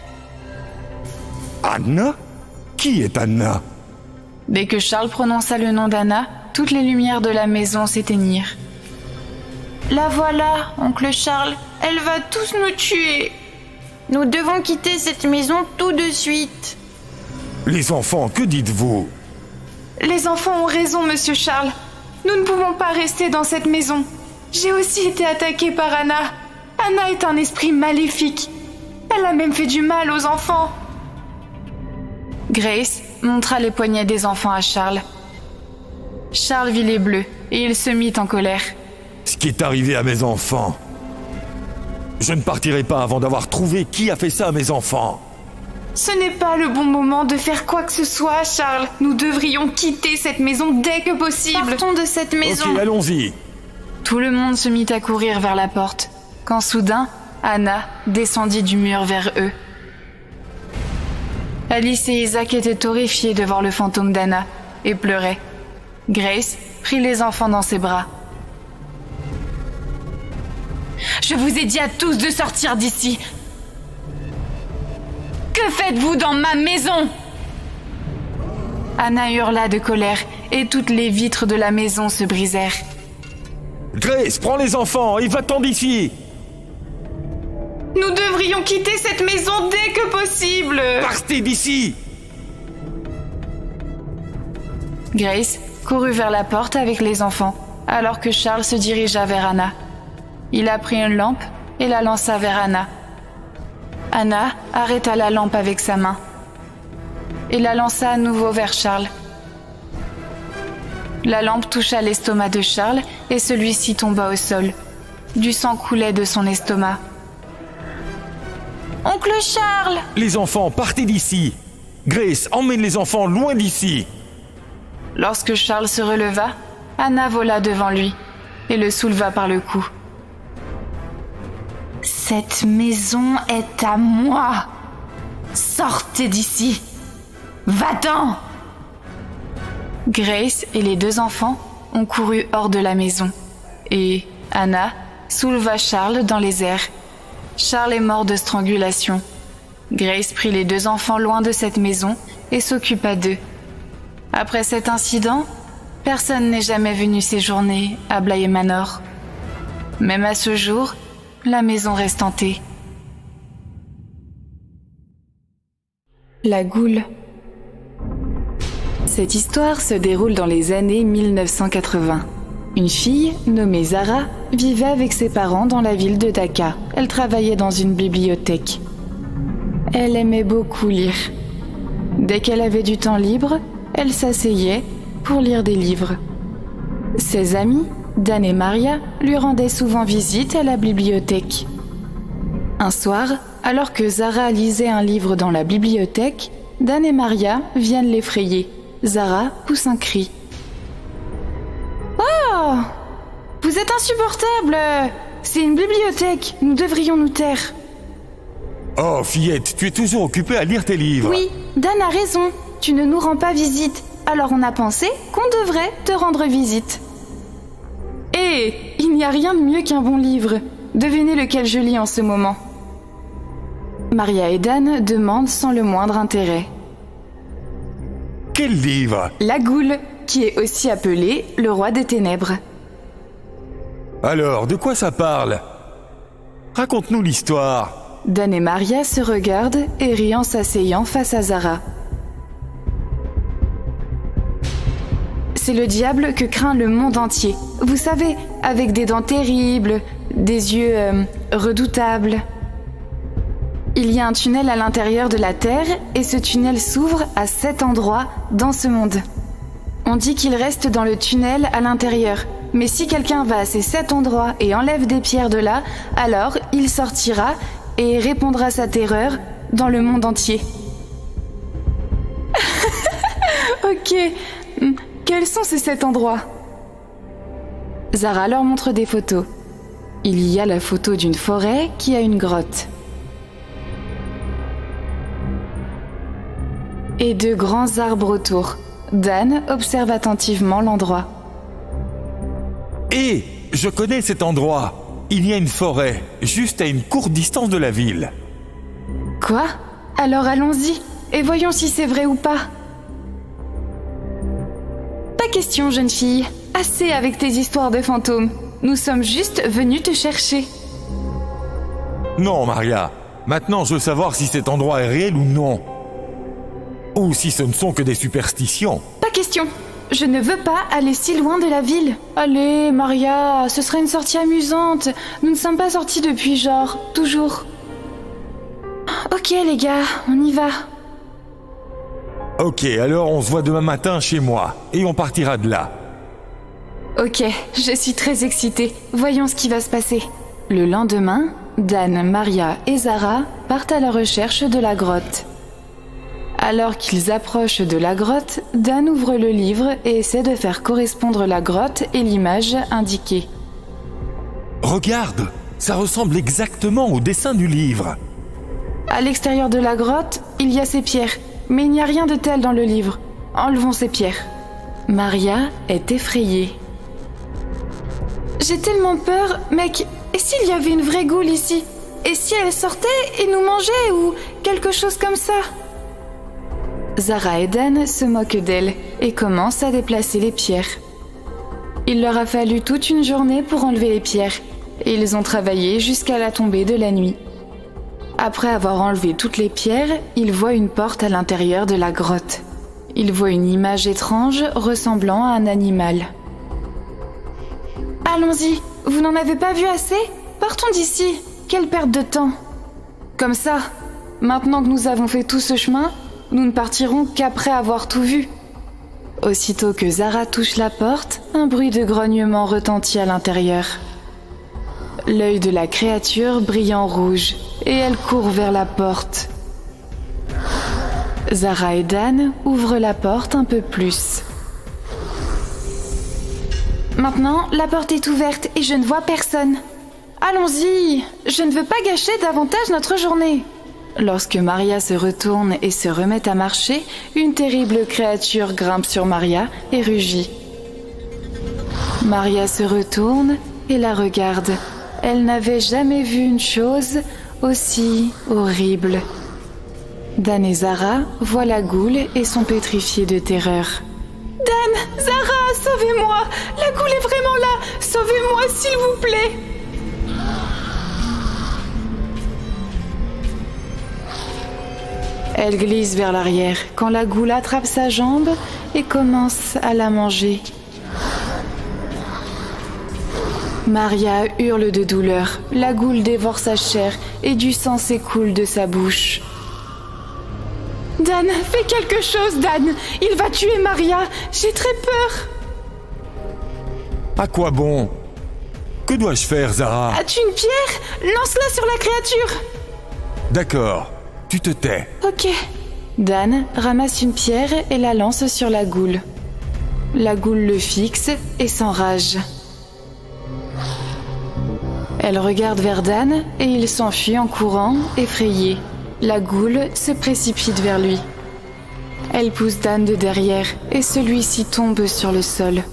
Anna? Qui est Anna? Dès que Charles prononça le nom d'Anna, toutes les lumières de la maison s'éteignirent. La voilà, oncle Charles, elle va tous nous tuer. Nous devons quitter cette maison tout de suite. Les enfants, que dites-vous? Les enfants ont raison, monsieur Charles. Nous ne pouvons pas rester dans cette maison. J'ai aussi été attaquée par Anna. Anna est un esprit maléfique. Elle a même fait du mal aux enfants. Grace montra les poignets des enfants à Charles. Charles vit les bleus et il se mit en colère. Ce qui est arrivé à mes enfants. Je ne partirai pas avant d'avoir trouvé qui a fait ça à mes enfants. Ce n'est pas le bon moment de faire quoi que ce soit, Charles. Nous devrions quitter cette maison dès que possible. Partons de cette maison. Ok, allons-y. Tout le monde se mit à courir vers la porte, quand soudain, Anna descendit du mur vers eux. Alice et Isaac étaient horrifiés de voir le fantôme d'Anna et pleuraient. Grace prit les enfants dans ses bras. « Je vous ai dit à tous de sortir d'ici. Que faites-vous dans ma maison ?» Anna hurla de colère et toutes les vitres de la maison se brisèrent. « Grace, prends les enfants et va-t'en d'ici !»« Nous devrions quitter cette maison dès que possible !» « Partez d'ici !» Grace courut vers la porte avec les enfants, alors que Charles se dirigea vers Anna. Il a pris une lampe et la lança vers Anna. Anna arrêta la lampe avec sa main et la lança à nouveau vers Charles. La lampe toucha l'estomac de Charles et celui-ci tomba au sol. Du sang coulait de son estomac. « Oncle Charles !»« Les enfants, partez d'ici ! Grace, emmène les enfants loin d'ici !» Lorsque Charles se releva, Anna vola devant lui et le souleva par le cou. « Cette maison est à moi. Sortez d'ici. Va-t'en !» Grace et les deux enfants ont couru hors de la maison et Anna souleva Charles dans les airs. Charles est mort de strangulation. Grace prit les deux enfants loin de cette maison et s'occupa d'eux. Après cet incident, Personne n'est jamais venu séjourner à Bly Manor. Même à ce jour, la maison reste hantée. La Goule. Cette histoire se déroule dans les années 1980. Une fille, nommée Zara, vivait avec ses parents dans la ville de Dhaka. Elle travaillait dans une bibliothèque. Elle aimait beaucoup lire. Dès qu'elle avait du temps libre, elle s'asseyait pour lire des livres. Ses amis, Dan et Maria, lui rendaient souvent visite à la bibliothèque. Un soir, alors que Zara lisait un livre dans la bibliothèque, Dan et Maria viennent l'effrayer. Zara pousse un cri. « Oh! Vous êtes insupportable! C'est une bibliothèque, nous devrions nous taire. » Oh, fillette, tu es toujours occupée à lire tes livres. Oui, Dan a raison, tu ne nous rends pas visite, alors on a pensé qu'on devrait te rendre visite. Hé, il n'y a rien de mieux qu'un bon livre. Devinez lequel je lis en ce moment. Maria et Dan demandent sans le moindre intérêt. Quel livre? La Goule, qui est aussi appelé le roi des ténèbres. Alors, de quoi ça parle? Raconte-nous l'histoire. Dan et Maria se regardent et rient en s'asseyant face à Zara. C'est le diable que craint le monde entier. Vous savez, avec des dents terribles, des yeux redoutables. Il y a un tunnel à l'intérieur de la Terre et ce tunnel s'ouvre à 7 endroits dans ce monde. On dit qu'il reste dans le tunnel à l'intérieur. Mais si quelqu'un va à ces 7 endroits et enlève des pierres de là, alors il sortira et répondra sa terreur dans le monde entier. Ok, quels sont ces 7 endroits? Zara leur montre des photos. Il y a la photo d'une forêt qui a une grotte. Et de grands arbres autour. Dan observe attentivement l'endroit. Hé, je connais cet endroit. Il y a une forêt, juste à une courte distance de la ville. Quoi? Alors allons-y, et voyons si c'est vrai ou pas. Pas question, jeune fille. Assez avec tes histoires de fantômes. Nous sommes juste venus te chercher. Non, Maria. Maintenant, je veux savoir si cet endroit est réel ou non. Ou si ce ne sont que des superstitions. Pas question. Je ne veux pas aller si loin de la ville. Allez, Maria, ce serait une sortie amusante. Nous ne sommes pas sortis depuis genre, toujours. Ok les gars, on y va. Ok, alors on se voit demain matin chez moi, et on partira de là. Ok, je suis très excitée. Voyons ce qui va se passer. Le lendemain, Dan, Maria et Zara partent à la recherche de la grotte. Alors qu'ils approchent de la grotte, Dan ouvre le livre et essaie de faire correspondre la grotte et l'image indiquée. Regarde, ça ressemble exactement au dessin du livre. À l'extérieur de la grotte, il y a ces pierres, mais il n'y a rien de tel dans le livre. Enlevons ces pierres. Maria est effrayée. J'ai tellement peur, mec. Et s'il y avait une vraie goule ici? Et si elle sortait et nous mangeait ou quelque chose comme ça? Zara et Dan se moquent d'elle et commencent à déplacer les pierres. Il leur a fallu toute une journée pour enlever les pierres et ils ont travaillé jusqu'à la tombée de la nuit. Après avoir enlevé toutes les pierres, ils voient une porte à l'intérieur de la grotte. Ils voient une image étrange ressemblant à un animal. Allons-y, vous n'en avez pas vu assez? Partons d'ici, quelle perte de temps! Comme ça, maintenant que nous avons fait tout ce chemin, nous ne partirons qu'après avoir tout vu. Aussitôt que Zara touche la porte, un bruit de grognement retentit à l'intérieur. L'œil de la créature brille en rouge et elle court vers la porte. Zara et Dan ouvrent la porte un peu plus. Maintenant, la porte est ouverte et je ne vois personne. Allons-y, je ne veux pas gâcher davantage notre journée. Lorsque Maria se retourne et se remet à marcher, une terrible créature grimpe sur Maria et rugit. Maria se retourne et la regarde. Elle n'avait jamais vu une chose aussi horrible. Dan et Zara voient la goule et sont pétrifiés de terreur. Dan, Zara, sauvez-moi! La goule est vraiment là! Sauvez-moi, s'il vous plaît! Elle glisse vers l'arrière quand la goule attrape sa jambe et commence à la manger. Maria hurle de douleur. La goule dévore sa chair et du sang s'écoule de sa bouche. Dan, fais quelque chose, Dan! Il va tuer Maria! J'ai très peur! À quoi bon? Que dois-je faire, Zara? As-tu une pierre? Lance-la sur la créature! D'accord, tu te tais. Ok. Dan ramasse une pierre et la lance sur la goule. La goule le fixe et s'enrage. Elle regarde vers Dan et il s'enfuit en courant, effrayé. La goule se précipite vers lui. Elle pousse Dan de derrière et celui-ci tombe sur le sol.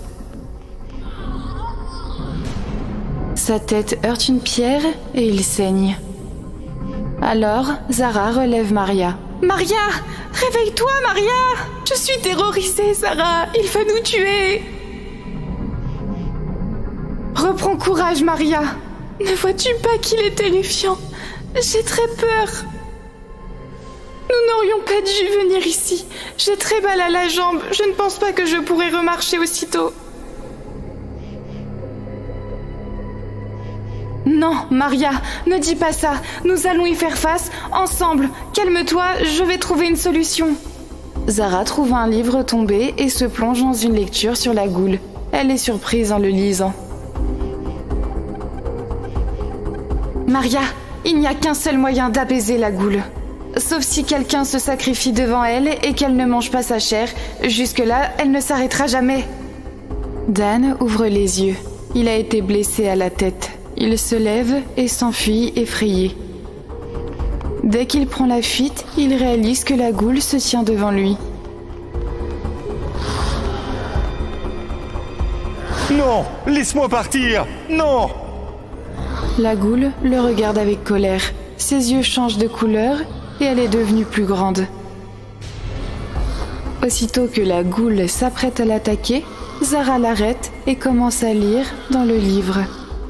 Sa tête heurte une pierre et il saigne. Alors, Zara relève Maria. Maria! Réveille-toi, Maria! Je suis terrorisée, Zara! Il va nous tuer! Reprends courage, Maria! Ne vois-tu pas qu'il est terrifiant? J'ai très peur. Nous n'aurions pas dû venir ici. J'ai très mal à la jambe. Je ne pense pas que je pourrai remarcher aussitôt. Non, Maria, ne dis pas ça. Nous allons y faire face, ensemble. Calme-toi, je vais trouver une solution. Zara trouve un livre tombé et se plonge dans une lecture sur la goule. Elle est surprise en le lisant. Maria, il n'y a qu'un seul moyen d'apaiser la goule. Sauf si quelqu'un se sacrifie devant elle et qu'elle ne mange pas sa chair. Jusque-là, elle ne s'arrêtera jamais. Dan ouvre les yeux. Il a été blessé à la tête. Il se lève et s'enfuit effrayé. Dès qu'il prend la fuite, il réalise que la goule se tient devant lui. Non! Laisse-moi partir! Non! La goule le regarde avec colère. Ses yeux changent de couleur et elle est devenue plus grande. Aussitôt que la goule s'apprête à l'attaquer, Zara l'arrête et commence à lire dans le livre.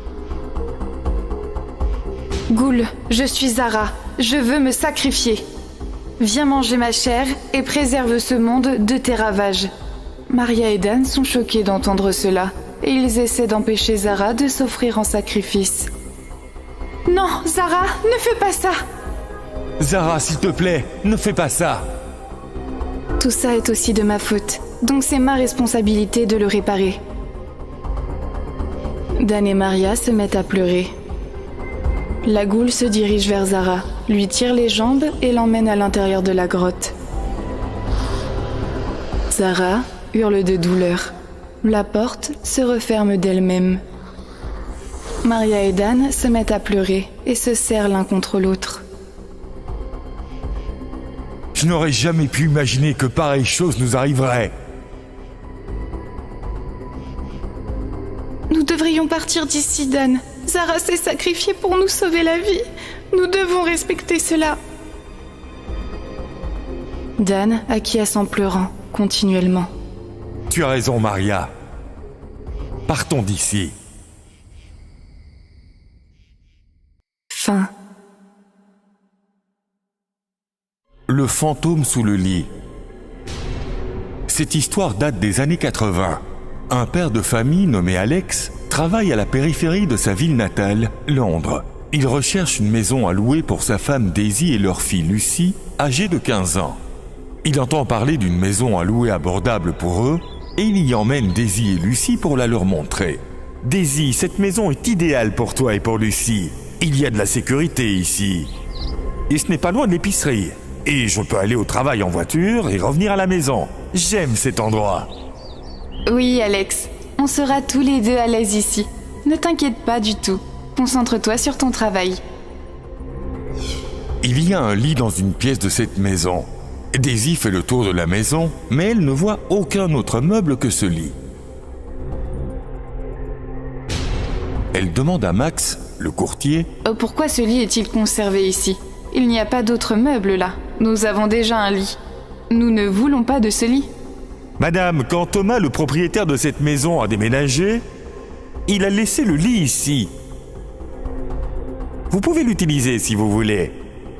Goule, je suis Zara. Je veux me sacrifier. Viens manger ma chair et préserve ce monde de tes ravages. Maria et Dan sont choqués d'entendre cela et ils essaient d'empêcher Zara de s'offrir en sacrifice. Non, Zara, ne fais pas ça! Zara, s'il te plaît, ne fais pas ça! Tout ça est aussi de ma faute, donc c'est ma responsabilité de le réparer. Dan et Maria se mettent à pleurer. La goule se dirige vers Zara, lui tire les jambes et l'emmène à l'intérieur de la grotte. Zara hurle de douleur. La porte se referme d'elle-même. Maria et Dan se mettent à pleurer et se serrent l'un contre l'autre. Je n'aurais jamais pu imaginer que pareille chose nous arriverait. Nous devrions partir d'ici, Dan. Zara s'est sacrifiée pour nous sauver la vie. Nous devons respecter cela. Dan acquiesce en pleurant, continuellement. Tu as raison, Maria. Partons d'ici. Fin. Le fantôme sous le lit. Cette histoire date des années 80. Un père de famille nommé Alex travaille à la périphérie de sa ville natale, Londres. Il recherche une maison à louer pour sa femme Daisy et leur fille Lucy, âgée de 15 ans. Il entend parler d'une maison à louer abordable pour eux et il y emmène Daisy et Lucy pour la leur montrer. « Daisy, cette maison est idéale pour toi et pour Lucy. Il y a de la sécurité ici. Et ce n'est pas loin de l'épicerie. Et je peux aller au travail en voiture et revenir à la maison. J'aime cet endroit. » Oui, Alex. On sera tous les deux à l'aise ici. Ne t'inquiète pas du tout. Concentre-toi sur ton travail. Il y a un lit dans une pièce de cette maison. Daisy fait le tour de la maison, mais elle ne voit aucun autre meuble que ce lit. Elle demande à Max, le courtier, « Pourquoi ce lit est-il conservé ici? Il n'y a pas d'autres meubles là. Nous avons déjà un lit. Nous ne voulons pas de ce lit. » Madame, quand Thomas, le propriétaire de cette maison, a déménagé, il a laissé le lit ici. Vous pouvez l'utiliser si vous voulez.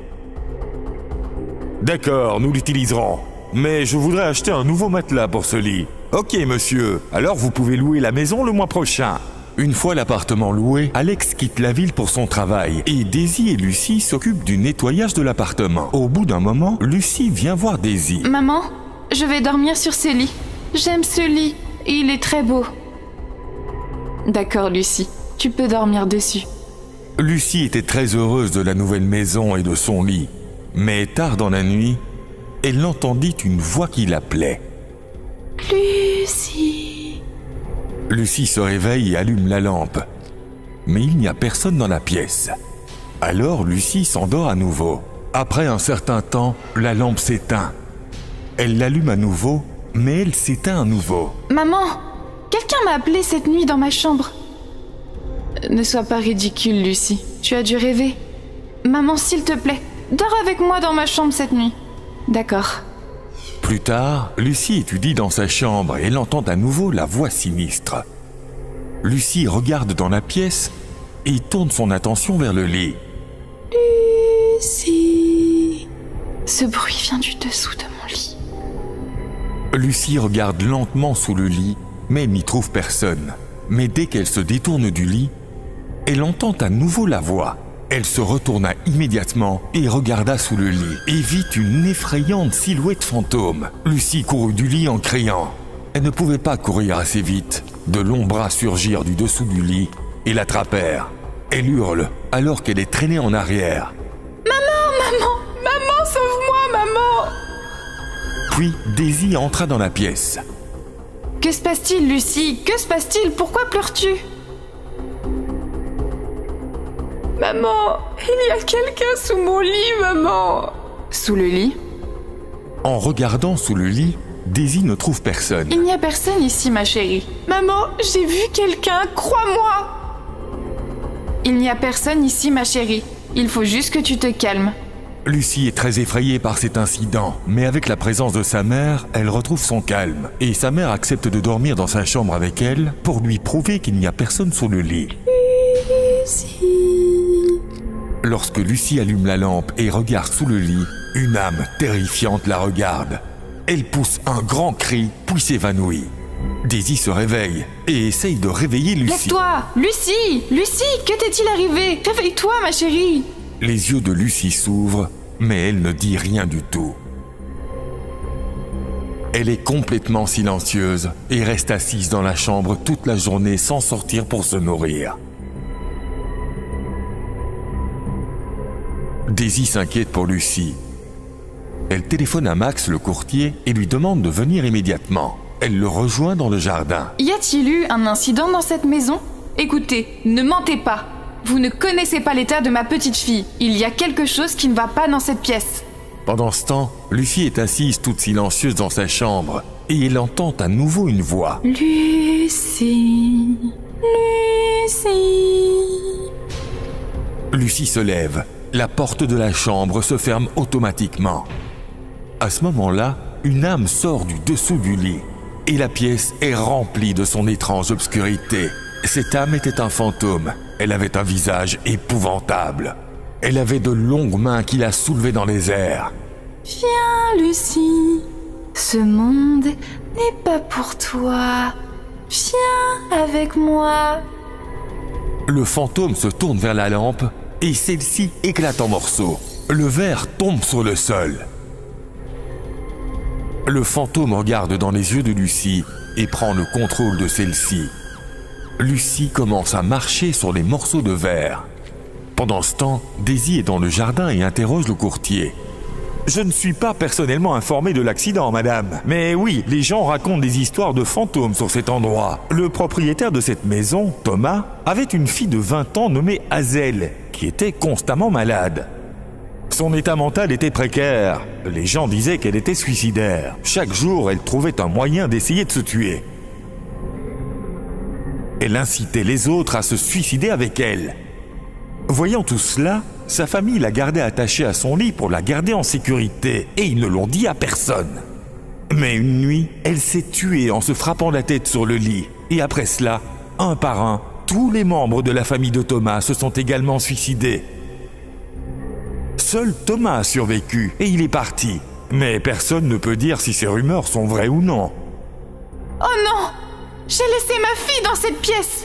D'accord, nous l'utiliserons. Mais je voudrais acheter un nouveau matelas pour ce lit. Ok, monsieur. Alors vous pouvez louer la maison le mois prochain. Une fois l'appartement loué, Alex quitte la ville pour son travail et Daisy et Lucie s'occupent du nettoyage de l'appartement. Au bout d'un moment, Lucie vient voir Daisy. Maman, je vais dormir sur ce lit. J'aime ce lit. Il est très beau. D'accord, Lucie. Tu peux dormir dessus. Lucie était très heureuse de la nouvelle maison et de son lit. Mais tard dans la nuit, elle entendit une voix qui l'appelait. Lucie. Lucie se réveille et allume la lampe. Mais il n'y a personne dans la pièce. Alors Lucie s'endort à nouveau. Après un certain temps, la lampe s'éteint. Elle l'allume à nouveau, mais elle s'éteint à nouveau. Maman, quelqu'un m'a appelé cette nuit dans ma chambre. Ne sois pas ridicule, Lucie. Tu as dû rêver. Maman, s'il te plaît, dors avec moi dans ma chambre cette nuit. D'accord. Plus tard, Lucie étudie dans sa chambre et elle entend à nouveau la voix sinistre. Lucie regarde dans la pièce et tourne son attention vers le lit. Lucie. Ce bruit vient du dessous de mon lit. Lucie regarde lentement sous le lit, mais elle n'y trouve personne. Mais dès qu'elle se détourne du lit, elle entend à nouveau la voix. Elle se retourna immédiatement et regarda sous le lit et vit une effrayante silhouette fantôme. Lucie courut du lit en criant. Elle ne pouvait pas courir assez vite. De longs bras surgirent du dessous du lit et l'attrapèrent. Elle hurle alors qu'elle est traînée en arrière. Maman, sauve-moi, maman. Puis Daisy entra dans la pièce. Que se passe-t-il, Lucie? Que se passe-t-il? Pourquoi pleures-tu? Maman, il y a quelqu'un sous mon lit, maman. Sous le lit? En regardant sous le lit, Daisy ne trouve personne. Il n'y a personne ici, ma chérie. Maman, j'ai vu quelqu'un, crois-moi. Il n'y a personne ici, ma chérie. Il faut juste que tu te calmes. Lucie est très effrayée par cet incident, mais avec la présence de sa mère, elle retrouve son calme. Et sa mère accepte de dormir dans sa chambre avec elle pour lui prouver qu'il n'y a personne sous le lit. Lucie. Lorsque Lucie allume la lampe et regarde sous le lit, une âme terrifiante la regarde. Elle pousse un grand cri, puis s'évanouit. Daisy se réveille et essaye de réveiller Lucie. Lève-toi! Lucie! Lucie, que t'est-il arrivé? Réveille-toi, ma chérie! Les yeux de Lucie s'ouvrent, mais elle ne dit rien du tout. Elle est complètement silencieuse et reste assise dans la chambre toute la journée sans sortir pour se nourrir. Daisy s'inquiète pour Lucie. Elle téléphone à Max, le courtier, et lui demande de venir immédiatement. Elle le rejoint dans le jardin. Y a-t-il eu un incident dans cette maison? Écoutez, ne mentez pas. Vous ne connaissez pas l'état de ma petite fille. Il y a quelque chose qui ne va pas dans cette pièce. Pendant ce temps, Lucie est assise toute silencieuse dans sa chambre et elle entend à nouveau une voix. Lucie. Lucie. Lucie se lève. La porte de la chambre se ferme automatiquement. À ce moment-là, une âme sort du dessous du lit et la pièce est remplie de son étrange obscurité. Cette âme était un fantôme. Elle avait un visage épouvantable. Elle avait de longues mains qui la soulevaient dans les airs. Viens, Lucie. Ce monde n'est pas pour toi. Viens avec moi. Le fantôme se tourne vers la lampe et celle-ci éclate en morceaux. Le verre tombe sur le sol. Le fantôme regarde dans les yeux de Lucie et prend le contrôle de celle-ci. Lucie commence à marcher sur les morceaux de verre. Pendant ce temps, Daisy est dans le jardin et interroge le courtier. Je ne suis pas personnellement informé de l'accident, madame. Mais oui, les gens racontent des histoires de fantômes sur cet endroit. Le propriétaire de cette maison, Thomas, avait une fille de 20 ans nommée Hazel, qui était constamment malade. Son état mental était précaire. Les gens disaient qu'elle était suicidaire. Chaque jour, elle trouvait un moyen d'essayer de se tuer. Elle incitait les autres à se suicider avec elle. Voyant tout cela, sa famille l'a gardée attachée à son lit pour la garder en sécurité et ils ne l'ont dit à personne. Mais une nuit, elle s'est tuée en se frappant la tête sur le lit. Et après cela, un par un, tous les membres de la famille de Thomas se sont également suicidés. Seul Thomas a survécu et il est parti. Mais personne ne peut dire si ces rumeurs sont vraies ou non. Oh non! J'ai laissé ma fille dans cette pièce!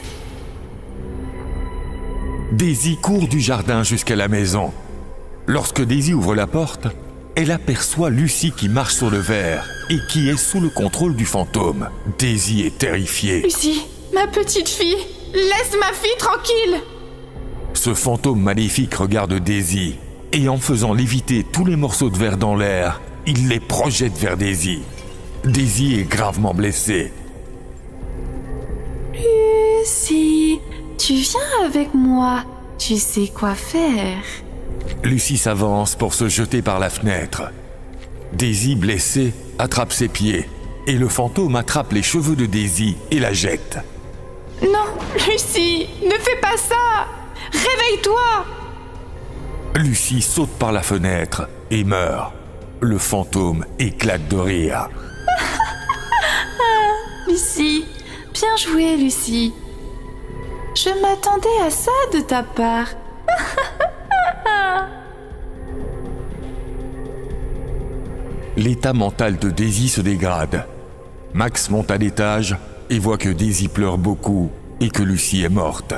Daisy court du jardin jusqu'à la maison. Lorsque Daisy ouvre la porte, elle aperçoit Lucie qui marche sur le verre et qui est sous le contrôle du fantôme. Daisy est terrifiée. Lucie, ma petite fille, laisse ma fille tranquille! Ce fantôme maléfique regarde Daisy et en faisant léviter tous les morceaux de verre dans l'air, il les projette vers Daisy. Daisy est gravement blessée. Lucie, tu viens avec moi. Tu sais quoi faire. Lucie s'avance pour se jeter par la fenêtre. Daisy, blessée, attrape ses pieds et le fantôme attrape les cheveux de Daisy et la jette. Non, Lucie, ne fais pas ça! Réveille-toi! Lucie saute par la fenêtre et meurt. Le fantôme éclate de rire. Lucie, bien joué, Lucie. Je m'attendais à ça de ta part. L'état mental de Daisy se dégrade. Max monte à l'étage et voit que Daisy pleure beaucoup et que Lucie est morte.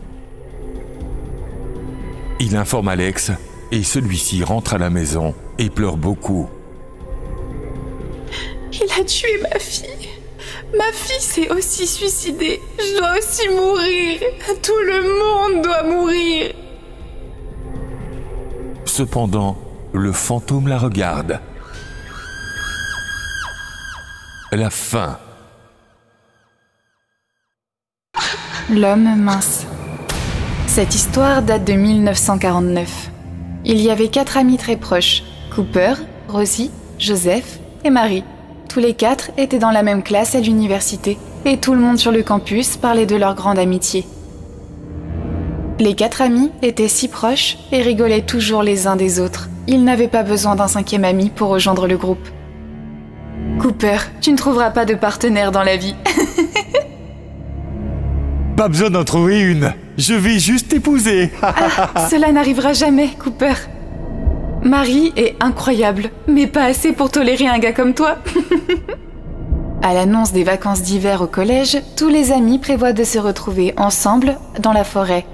Il informe Alex et celui-ci rentre à la maison et pleure beaucoup. Il a tué ma fille. Ma fille s'est aussi suicidée. Je dois aussi mourir. Tout le monde doit mourir. Cependant, le fantôme la regarde. La fin. L'homme mince. Cette histoire date de 1949. Il y avait 4 amis très proches, Cooper, Rosie, Joseph et Marie. Tous les 4 étaient dans la même classe à l'université et tout le monde sur le campus parlait de leur grande amitié. Les 4 amis étaient si proches et rigolaient toujours les uns des autres. Ils n'avaient pas besoin d'un 5e ami pour rejoindre le groupe. Cooper, tu ne trouveras pas de partenaire dans la vie. Pas besoin d'en trouver une. Je vais juste t'épouser. Cela n'arrivera jamais, Cooper. Marie est incroyable, mais pas assez pour tolérer un gars comme toi. À l'annonce des vacances d'hiver au collège, tous les amis prévoient de se retrouver ensemble dans la forêt.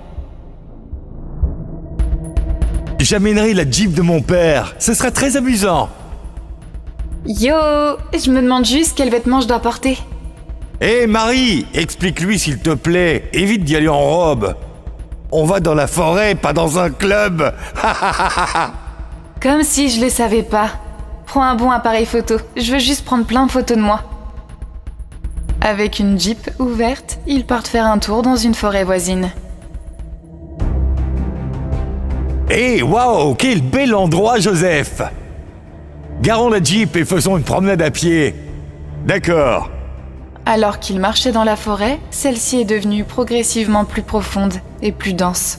J'amènerai la Jeep de mon père. Ce sera très amusant. Yo, je me demande juste quels vêtements je dois porter. Hé Marie, explique-lui s'il te plaît. Évite d'y aller en robe. On va dans la forêt, pas dans un club. Comme si je le savais pas. Prends un bon appareil photo. Je veux juste prendre plein de photos de moi. Avec une Jeep ouverte, ils partent faire un tour dans une forêt voisine. Hé, waouh, quel bel endroit, Joseph. Garons la Jeep et faisons une promenade à pied. D'accord. Alors qu'ils marchaient dans la forêt, celle-ci est devenue progressivement plus profonde et plus dense.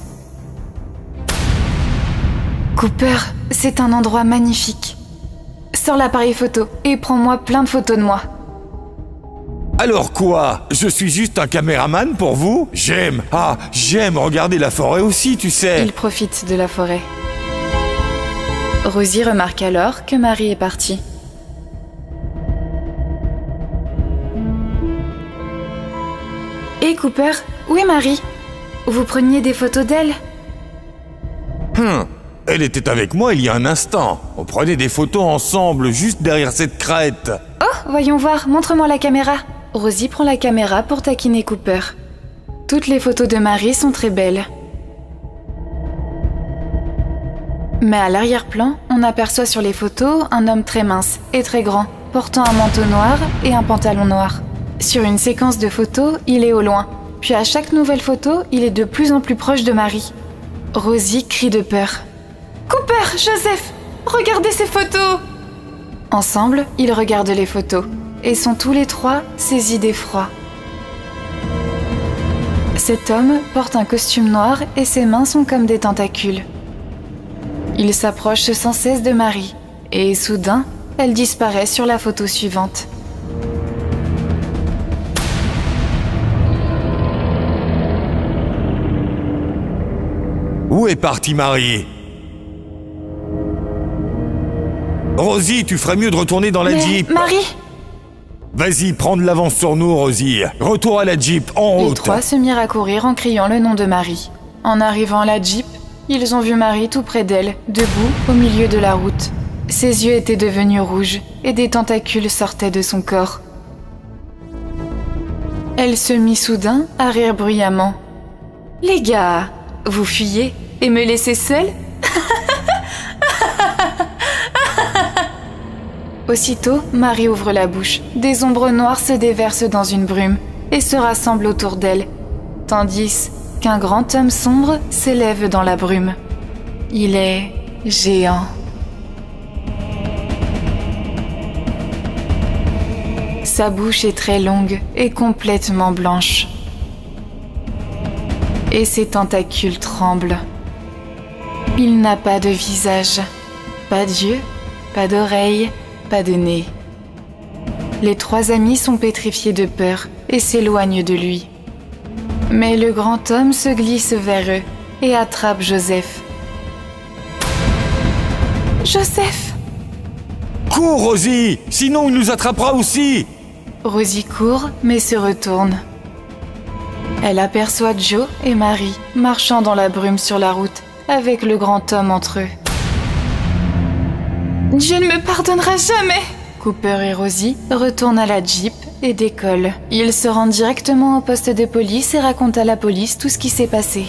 Cooper, c'est un endroit magnifique. Sors l'appareil photo et prends-moi plein de photos de moi. Alors quoi? Je suis juste un caméraman pour vous? J'aime regarder la forêt aussi, tu sais. Ils profitent de la forêt. Rosie remarque alors que Marie est partie. Hé Cooper, où est Marie? Vous preniez des photos d'elle? Elle était avec moi il y a un instant. On prenait des photos ensemble, juste derrière cette crête. Oh, voyons voir, montre-moi la caméra. Rosie prend la caméra pour taquiner Cooper. Toutes les photos de Marie sont très belles. Mais à l'arrière-plan, on aperçoit sur les photos un homme très mince et très grand, portant un manteau noir et un pantalon noir. Sur une séquence de photos, il est au loin. Puis à chaque nouvelle photo, il est de plus en plus proche de Marie. Rosie crie de peur. « Cooper, Joseph, regardez ces photos !» Ensemble, ils regardent les photos et sont tous les 3 saisis d'effroi. Cet homme porte un costume noir et ses mains sont comme des tentacules. Il s'approche sans cesse de Marie et soudain, elle disparaît sur la photo suivante. Où est partie Marie? Rosie, tu ferais mieux de retourner dans la Jeep. Marie! Vas-y, prends de l'avance sur nous, Rosie. Retour à la Jeep, en route. Les trois se mirent à courir en criant le nom de Marie. En arrivant à la Jeep, ils ont vu Marie tout près d'elle, debout au milieu de la route. Ses yeux étaient devenus rouges et des tentacules sortaient de son corps. Elle se mit soudain à rire bruyamment. « Les gars, vous fuyez et me laissez seule ?» Aussitôt, Marie ouvre la bouche. Des ombres noires se déversent dans une brume et se rassemblent autour d'elle, tandis qu'un grand homme sombre s'élève dans la brume. Il est géant. Sa bouche est très longue et complètement blanche. Et ses tentacules tremblent. Il n'a pas de visage, pas d'yeux, pas d'oreilles, pas de nez. Les trois amis sont pétrifiés de peur et s'éloignent de lui. Mais le grand homme se glisse vers eux et attrape Joseph. Joseph! Cours, Rosie! Sinon, il nous attrapera aussi! Rosie court, mais se retourne. Elle aperçoit Joe et Marie marchant dans la brume sur la route, avec le grand homme entre eux. Dieu ne me pardonnera jamais! Cooper et Rosie retournent à la Jeep et décollent. Ils se rendent directement au poste de police et racontent à la police tout ce qui s'est passé.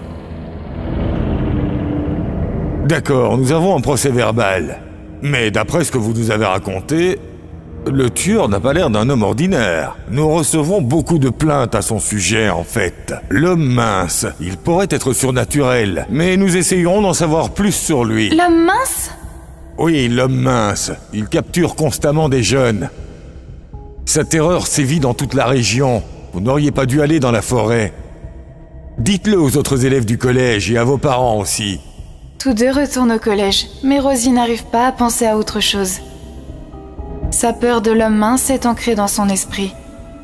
D'accord, nous avons un procès verbal. Mais d'après ce que vous nous avez raconté, le tueur n'a pas l'air d'un homme ordinaire. Nous recevons beaucoup de plaintes à son sujet, en fait. L'homme mince, il pourrait être surnaturel, mais nous essayerons d'en savoir plus sur lui. L'homme mince? Oui, l'homme mince. Il capture constamment des jeunes. Sa terreur sévit dans toute la région. Vous n'auriez pas dû aller dans la forêt. Dites-le aux autres élèves du collège et à vos parents aussi. Tous deux retournent au collège, mais Rosie n'arrive pas à penser à autre chose. Sa peur de l'homme mince est ancrée dans son esprit.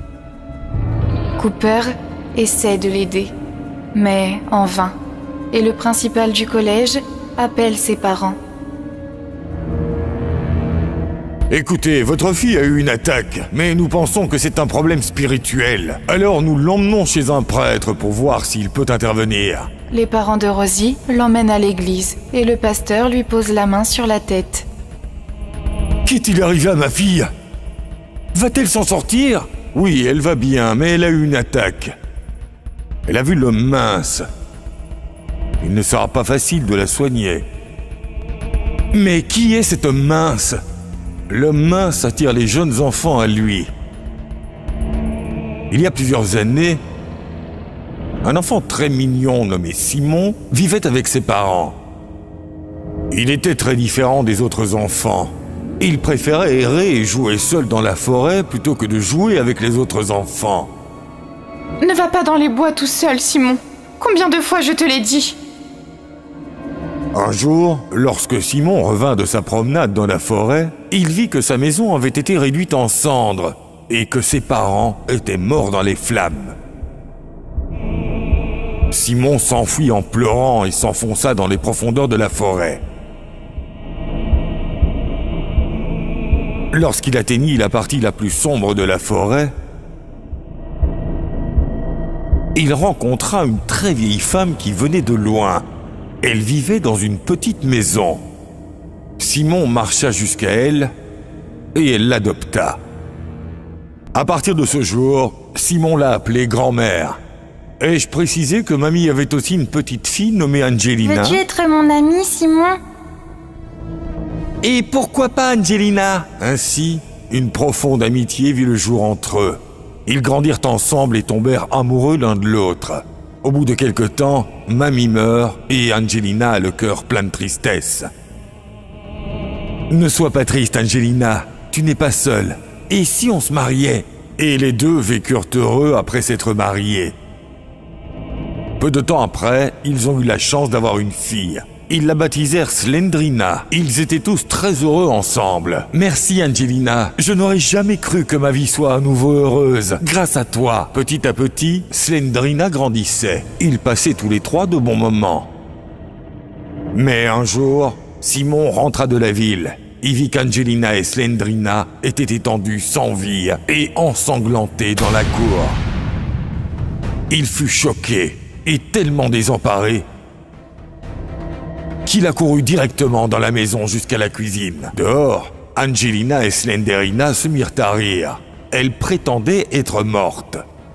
Cooper essaie de l'aider, mais en vain. Et le principal du collège appelle ses parents. Écoutez, votre fille a eu une attaque, mais nous pensons que c'est un problème spirituel. Alors nous l'emmenons chez un prêtre pour voir s'il peut intervenir. Les parents de Rosie l'emmènent à l'église et le pasteur lui pose la main sur la tête. Qu'est-il arrivé à ma fille? Va-t-elle s'en sortir? Oui, elle va bien, mais elle a eu une attaque. Elle a vu l'homme mince. Il ne sera pas facile de la soigner. Mais qui est cet homme mince? L'homme mince attire les jeunes enfants à lui. Il y a plusieurs années, un enfant très mignon nommé Simon vivait avec ses parents. Il était très différent des autres enfants. Il préférait errer et jouer seul dans la forêt plutôt que de jouer avec les autres enfants. Ne va pas dans les bois tout seul, Simon. Combien de fois je te l'ai dit? Un jour, lorsque Simon revint de sa promenade dans la forêt, il vit que sa maison avait été réduite en cendres et que ses parents étaient morts dans les flammes. Simon s'enfuit en pleurant et s'enfonça dans les profondeurs de la forêt. Lorsqu'il atteignit la partie la plus sombre de la forêt, il rencontra une très vieille femme qui venait de loin. Elle vivait dans une petite maison. Simon marcha jusqu'à elle et elle l'adopta. À partir de ce jour, Simon l'a appelée grand-mère. Ai-je précisé que mamie avait aussi une petite fille nommée Angelina? Veux-tu être mon ami, Simon? Et pourquoi pas Angelina? Ainsi, une profonde amitié vit le jour entre eux. Ils grandirent ensemble et tombèrent amoureux l'un de l'autre. Au bout de quelque temps, mamie meurt et Angelina a le cœur plein de tristesse. Ne sois pas triste, Angelina, tu n'es pas seule. Et si on se mariait? Et les deux vécurent heureux après s'être mariés. Peu de temps après, ils ont eu la chance d'avoir une fille. Ils la baptisèrent Slendrina. Ils étaient tous très heureux ensemble. Merci Angelina, je n'aurais jamais cru que ma vie soit à nouveau heureuse. Grâce à toi. Petit à petit, Slendrina grandissait. Ils passaient tous les trois de bons moments. Mais un jour, Simon rentra de la ville. Il vit qu'Angelina et Slendrina étaient étendus sans vie et ensanglantés dans la cour. Il fut choqué et tellement désemparé qu'il a couru directement dans la maison jusqu'à la cuisine. Dehors, Angelina et Slendrina se mirent à rire. Elles prétendaient être mortes.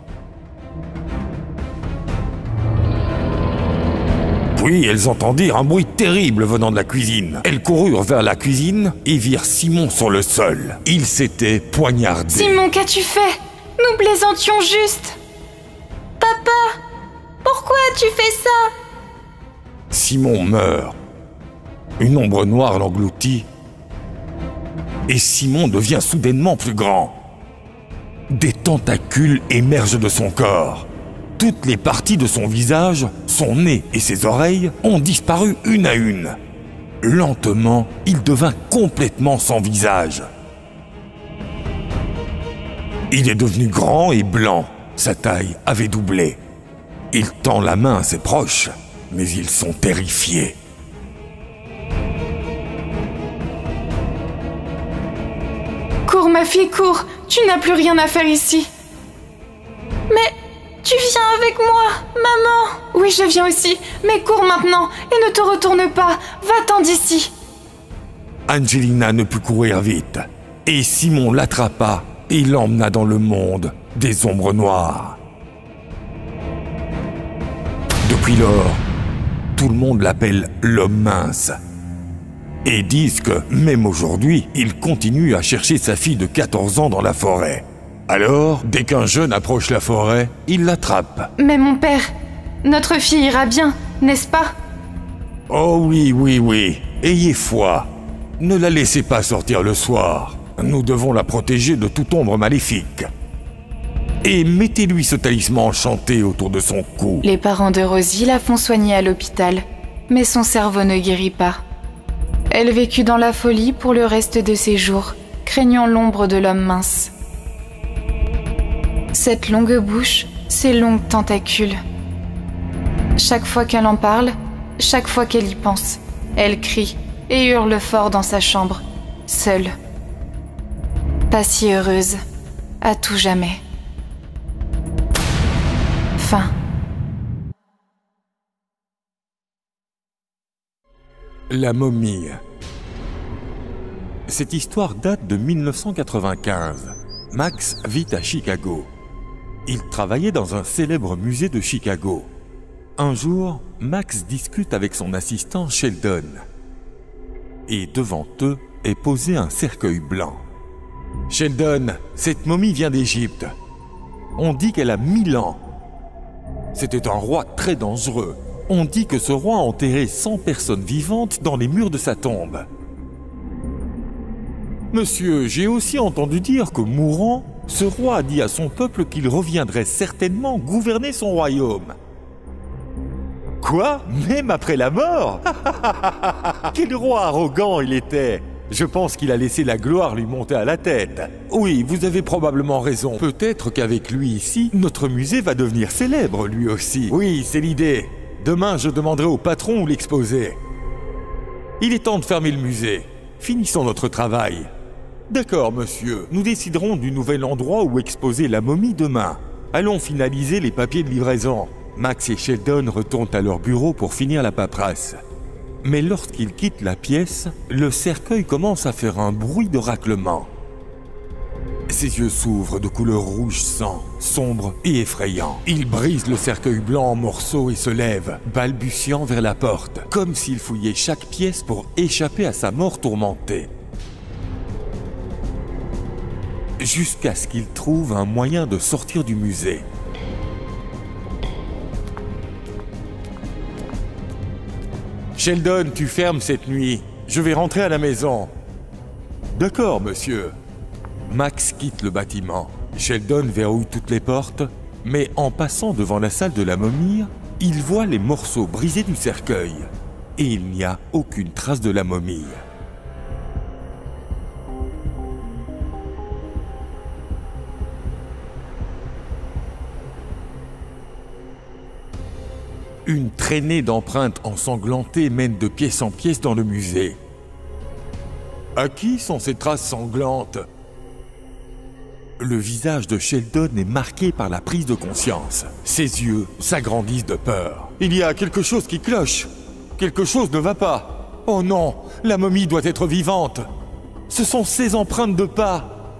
Puis elles entendirent un bruit terrible venant de la cuisine. Elles coururent vers la cuisine et virent Simon sur le sol. Il s'était poignardé. Simon, qu'as-tu fait? Nous plaisantions juste. Papa, pourquoi as-tu fait ça? Simon meurt. Une ombre noire l'engloutit. Et Simon devient soudainement plus grand. Des tentacules émergent de son corps. Toutes les parties de son visage, son nez et ses oreilles ont disparu une à une. Lentement, il devint complètement sans visage. Il est devenu grand et blanc. Sa taille avait doublé. Il tend la main à ses proches, mais ils sont terrifiés. Cours, ma fille, cours. Tu n'as plus rien à faire ici. Mais tu viens avec moi, maman. Oui, je viens aussi. Mais cours maintenant et ne te retourne pas. Va-t'en d'ici. Angelina ne put courir vite. Et Simon l'attrapa et l'emmena dans le monde des ombres noires. Depuis lors, tout le monde l'appelle l'homme mince. Et disent que, même aujourd'hui, il continue à chercher sa fille de 14 ans dans la forêt. Alors, dès qu'un jeune approche la forêt, il l'attrape. Mais mon père, notre fille ira bien, n'est-ce pas? Oh oui, oui, oui. Ayez foi. Ne la laissez pas sortir le soir. Nous devons la protéger de toute ombre maléfique. Et mettez-lui ce talisman enchanté autour de son cou. Les parents de Rosie la font soigner à l'hôpital, mais son cerveau ne guérit pas. Elle vécut dans la folie pour le reste de ses jours, craignant l'ombre de l'homme mince. Cette longue bouche, ces longues tentacules. Chaque fois qu'elle en parle, chaque fois qu'elle y pense, elle crie et hurle fort dans sa chambre, seule. Pas si heureuse, à tout jamais. Fin. La momie. Cette histoire date de 1995. Max vit à Chicago. Il travaillait dans un célèbre musée de Chicago. Un jour, Max discute avec son assistant Sheldon. Et devant eux est posé un cercueil blanc. « Sheldon, cette momie vient d'Égypte. On dit qu'elle a 1000 ans. C'était un roi très dangereux. On dit que ce roi a enterré 100 personnes vivantes dans les murs de sa tombe. Monsieur, j'ai aussi entendu dire que mourant, ce roi a dit à son peuple qu'il reviendrait certainement gouverner son royaume. Quoi? Même après la mort? Quel roi arrogant il était! Je pense qu'il a laissé la gloire lui monter à la tête. Oui, vous avez probablement raison. Peut-être qu'avec lui ici, notre musée va devenir célèbre lui aussi. Oui, c'est l'idée. Demain, je demanderai au patron où l'exposer. Il est temps de fermer le musée. Finissons notre travail. D'accord, monsieur. Nous déciderons du nouvel endroit où exposer la momie demain. Allons finaliser les papiers de livraison. Max et Sheldon retournent à leur bureau pour finir la paperasse. Mais lorsqu'ils quittent la pièce, le cercueil commence à faire un bruit de raclement. Ses yeux s'ouvrent de couleur rouge sang, sombre et effrayant. Il brise le cercueil blanc en morceaux et se lève, balbutiant vers la porte, comme s'il fouillait chaque pièce pour échapper à sa mort tourmentée. Jusqu'à ce qu'il trouve un moyen de sortir du musée. Sheldon, tu fermes cette nuit. Je vais rentrer à la maison. D'accord, monsieur. Max quitte le bâtiment. Sheldon verrouille toutes les portes, mais en passant devant la salle de la momie, il voit les morceaux brisés du cercueil. et il n'y a aucune trace de la momie. Une traînée d'empreintes ensanglantées mène de pièce en pièce dans le musée. À qui sont ces traces sanglantes? Le visage de Sheldon est marqué par la prise de conscience. Ses yeux s'agrandissent de peur. Il y a quelque chose qui cloche. Quelque chose ne va pas. Oh non, la momie doit être vivante. Ce sont ses empreintes de pas.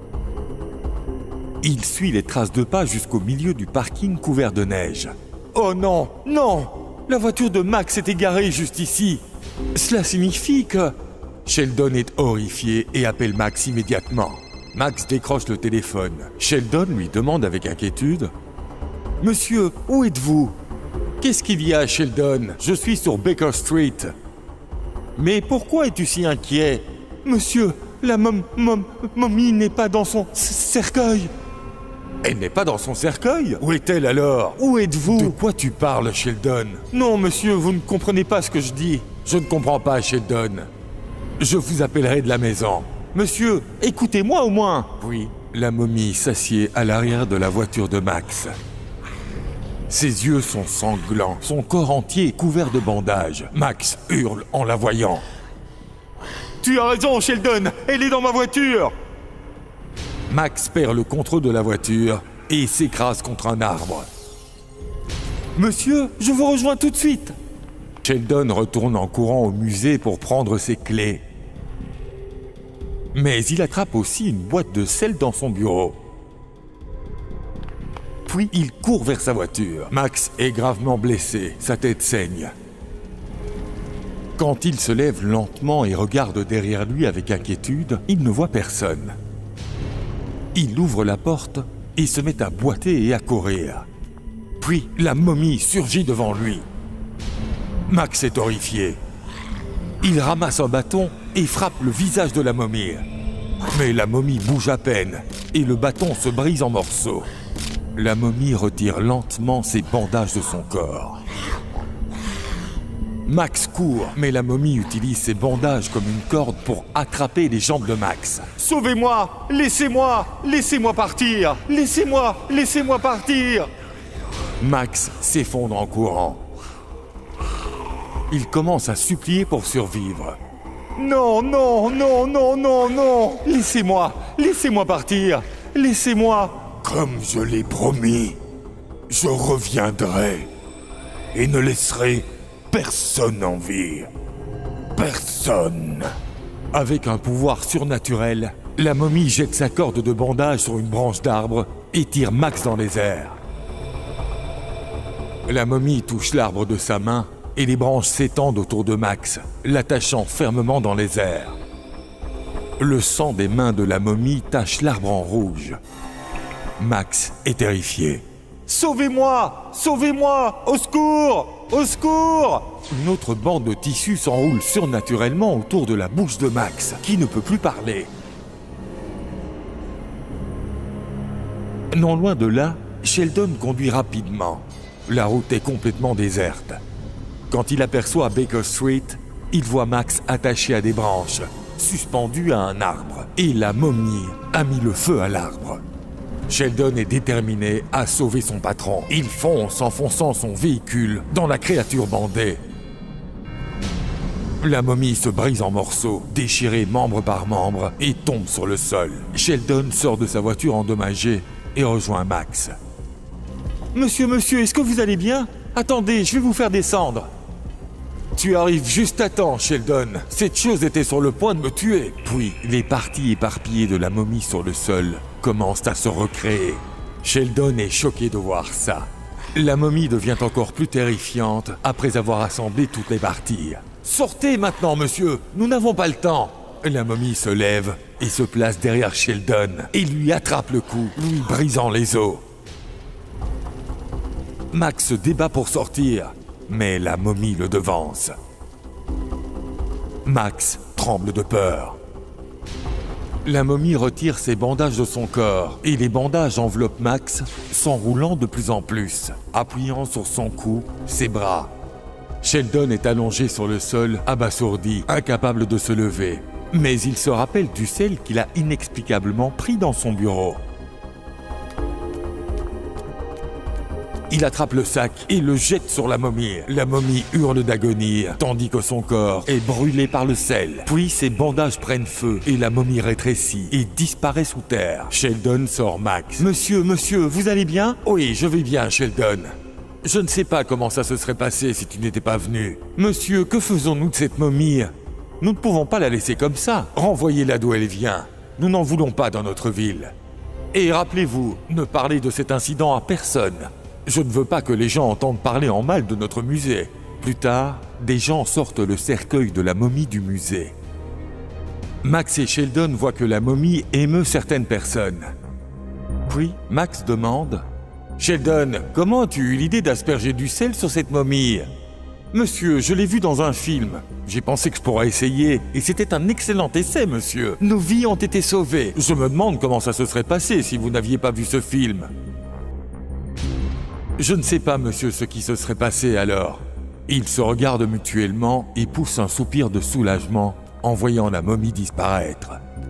Il suit les traces de pas jusqu'au milieu du parking couvert de neige. Oh non, non! La voiture de Max est égarée juste ici. Cela signifie que... Sheldon est horrifié et appelle Max immédiatement. Max décroche le téléphone. Sheldon lui demande avec inquiétude « Monsieur, où êtes-vous »« Qu'est-ce qu'il y a, Sheldon? Je suis sur Baker Street. »« Mais pourquoi es-tu si inquiet ?»« Monsieur, la momie n'est pas dans son cercueil. » Elle n'est pas dans son cercueil? Où est-elle alors? Où êtes-vous? De quoi tu parles, Sheldon? Non, monsieur, vous ne comprenez pas ce que je dis. Je ne comprends pas, Sheldon. Je vous appellerai de la maison. Monsieur, écoutez-moi au moins. Oui. La momie s'assied à l'arrière de la voiture de Max. Ses yeux sont sanglants, son corps entier est couvert de bandages. Max hurle en la voyant. Tu as raison, Sheldon, elle est dans ma voiture. Max perd le contrôle de la voiture et s'écrase contre un arbre. « Monsieur, je vous rejoins tout de suite !» Sheldon retourne en courant au musée pour prendre ses clés. Mais il attrape aussi une boîte de sel dans son bureau. Puis il court vers sa voiture. Max est gravement blessé, sa tête saigne. Quand il se lève lentement et regarde derrière lui avec inquiétude, il ne voit personne. Il ouvre la porte et se met à boiter et à courir. Puis la momie surgit devant lui. Max est horrifié. Il ramasse un bâton et frappe le visage de la momie. Mais la momie bouge à peine et le bâton se brise en morceaux. La momie retire lentement ses bandages de son corps. Max court, mais la momie utilise ses bandages comme une corde pour attraper les jambes de Max. « Sauvez-moi! Laissez-moi! Laissez-moi partir! Laissez-moi partir !» Max s'effondre en courant. Il commence à supplier pour survivre. « Non, non, non, non, non, non! Laissez-moi partir! Laissez-moi !»« Comme je l'ai promis, je reviendrai et ne laisserai personne en vie. Personne. » Avec un pouvoir surnaturel, la momie jette sa corde de bandage sur une branche d'arbre et tire Max dans les airs. La momie touche l'arbre de sa main et les branches s'étendent autour de Max, l'attachant fermement dans les airs. Le sang des mains de la momie tache l'arbre en rouge. Max est terrifié. « Sauvez-moi! Sauvez-moi! Au secours! Au secours !» Une autre bande de tissu s'enroule surnaturellement autour de la bouche de Max, qui ne peut plus parler. Non loin de là, Sheldon conduit rapidement. La route est complètement déserte. Quand il aperçoit Baker Street, il voit Max attaché à des branches, suspendu à un arbre, et la momie a mis le feu à l'arbre. Sheldon est déterminé à sauver son patron. Il fonce en fonçant son véhicule dans la créature bandée. La momie se brise en morceaux, déchirée membre par membre, et tombe sur le sol. Sheldon sort de sa voiture endommagée et rejoint Max. « Monsieur, est-ce que vous allez bien? Attendez, je vais vous faire descendre. » « Tu arrives juste à temps, Sheldon. Cette chose était sur le point de me tuer. » Puis, les parties éparpillées de la momie sur le sol commencent à se recréer. Sheldon est choqué de voir ça. La momie devient encore plus terrifiante après avoir assemblé toutes les parties. « Sortez maintenant, monsieur, nous n'avons pas le temps. » La momie se lève et se place derrière Sheldon et lui attrape le cou, lui brisant les os. Max se débat pour sortir, mais la momie le devance. Max tremble de peur. La momie retire ses bandages de son corps et les bandages enveloppent Max, s'enroulant de plus en plus, appuyant sur son cou, ses bras. Sheldon est allongé sur le sol, abasourdi, incapable de se lever. Mais il se rappelle du sel qu'il a inexplicablement pris dans son bureau. Il attrape le sac et le jette sur la momie. La momie hurle d'agonie, tandis que son corps est brûlé par le sel. Puis ses bandages prennent feu et la momie rétrécit et disparaît sous terre. Sheldon sort Max. « Monsieur, vous allez bien ?»« Oui, je vais bien, Sheldon. Je ne sais pas comment ça se serait passé si tu n'étais pas venu. Monsieur, que faisons-nous de cette momie ? Nous ne pouvons pas la laisser comme ça. Renvoyez-la d'où elle vient. Nous n'en voulons pas dans notre ville. Et rappelez-vous, ne parlez de cet incident à personne. Je ne veux pas que les gens entendent parler en mal de notre musée. » Plus tard, des gens sortent le cercueil de la momie du musée. Max et Sheldon voient que la momie émeut certaines personnes. Puis, Max demande « Sheldon, comment as-tu eu l'idée d'asperger du sel sur cette momie ?»« Monsieur, je l'ai vu dans un film. J'ai pensé que je pourrais essayer, et c'était un excellent essai, monsieur. Nos vies ont été sauvées. Je me demande comment ça se serait passé si vous n'aviez pas vu ce film. » « Je ne sais pas, monsieur, ce qui se serait passé alors. » Ils se regardent mutuellement et poussent un soupir de soulagement en voyant la momie disparaître.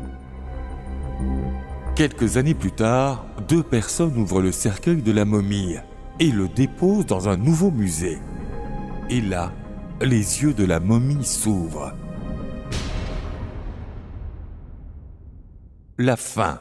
Quelques années plus tard, 2 personnes ouvrent le cercueil de la momie et le déposent dans un nouveau musée. Et là, les yeux de la momie s'ouvrent. La fin.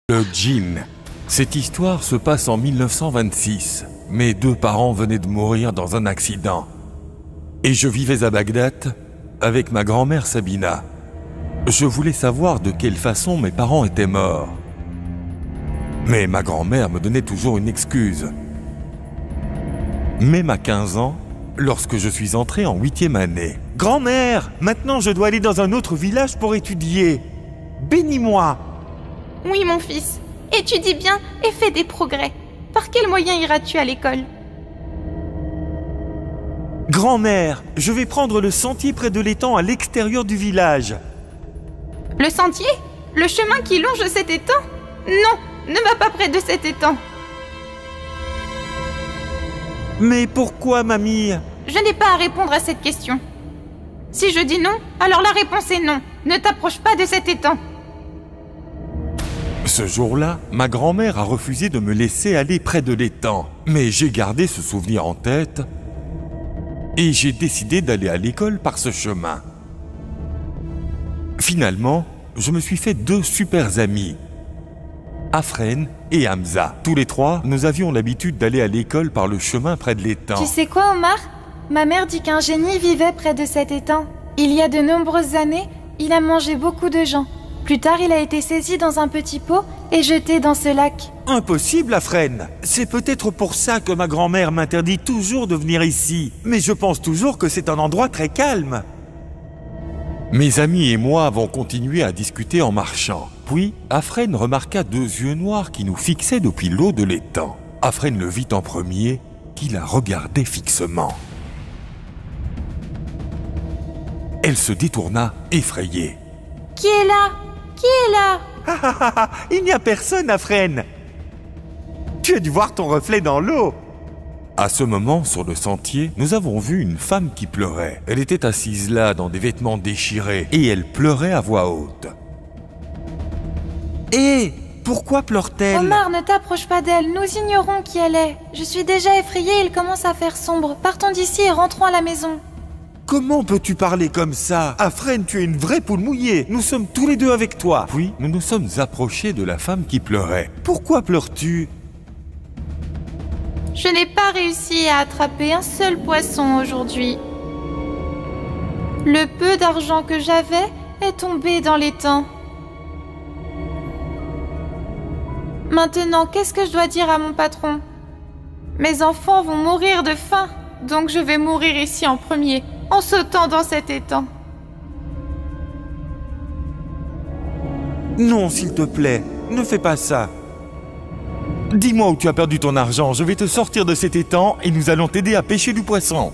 Le djinn. Cette histoire se passe en 1926. Mes deux parents venaient de mourir dans un accident. Et je vivais à Bagdad avec ma grand-mère Sabina. Je voulais savoir de quelle façon mes parents étaient morts. Mais ma grand-mère me donnait toujours une excuse. Même à 15 ans, lorsque je suis entré en 8e année. « Grand-mère, maintenant je dois aller dans un autre village pour étudier. Bénis-moi !» Oui, mon fils. Étudie bien et fais des progrès. Par quel moyen iras-tu à l'école? Grand-mère, je vais prendre le sentier près de l'étang à l'extérieur du village. Le sentier? Le chemin qui longe cet étang? Non, ne va pas près de cet étang. Mais pourquoi, mamie? Je n'ai pas à répondre à cette question. Si je dis non, alors la réponse est non. Ne t'approche pas de cet étang. Ce jour-là, ma grand-mère a refusé de me laisser aller près de l'étang. Mais j'ai gardé ce souvenir en tête et j'ai décidé d'aller à l'école par ce chemin. Finalement, je me suis fait 2 super amis, Afren et Hamza. Tous les 3, nous avions l'habitude d'aller à l'école par le chemin près de l'étang. Tu sais quoi, Omar? Ma mère dit qu'un génie vivait près de cet étang. Il y a de nombreuses années, il a mangé beaucoup de gens. Plus tard, il a été saisi dans un petit pot et jeté dans ce lac. Impossible, Afren. C'est peut-être pour ça que ma grand-mère m'interdit toujours de venir ici. Mais je pense toujours que c'est un endroit très calme. Mes amis et moi avons continué à discuter en marchant. Puis, Afren remarqua 2 yeux noirs qui nous fixaient depuis l'eau de l'étang. Afren le vit en premier, qui la regardait fixement. Elle se détourna, effrayée. Qui est là? Qui est là? Il n'y a personne, Afren. Tu as dû voir ton reflet dans l'eau. À ce moment, sur le sentier, nous avons vu une femme qui pleurait. Elle était assise là, dans des vêtements déchirés, et elle pleurait à voix haute. Hé, pourquoi pleure-t-elle? Omar, ne t'approche pas d'elle, nous ignorons qui elle est. Je suis déjà effrayée, il commence à faire sombre. Partons d'ici et rentrons à la maison. Comment peux-tu parler comme ça? Afren, tu es une vraie poule mouillée. Nous sommes tous les 2 avec toi. Puis, nous nous sommes approchés de la femme qui pleurait. Pourquoi pleures-tu? Je n'ai pas réussi à attraper un seul poisson aujourd'hui. Le peu d'argent que j'avais est tombé dans l'étang. Maintenant, qu'est-ce que je dois dire à mon patron? Mes enfants vont mourir de faim, donc je vais mourir ici en premier, en sautant dans cet étang. Non, s'il te plaît, ne fais pas ça. Dis-moi où tu as perdu ton argent, je vais te sortir de cet étang et nous allons t'aider à pêcher du poisson.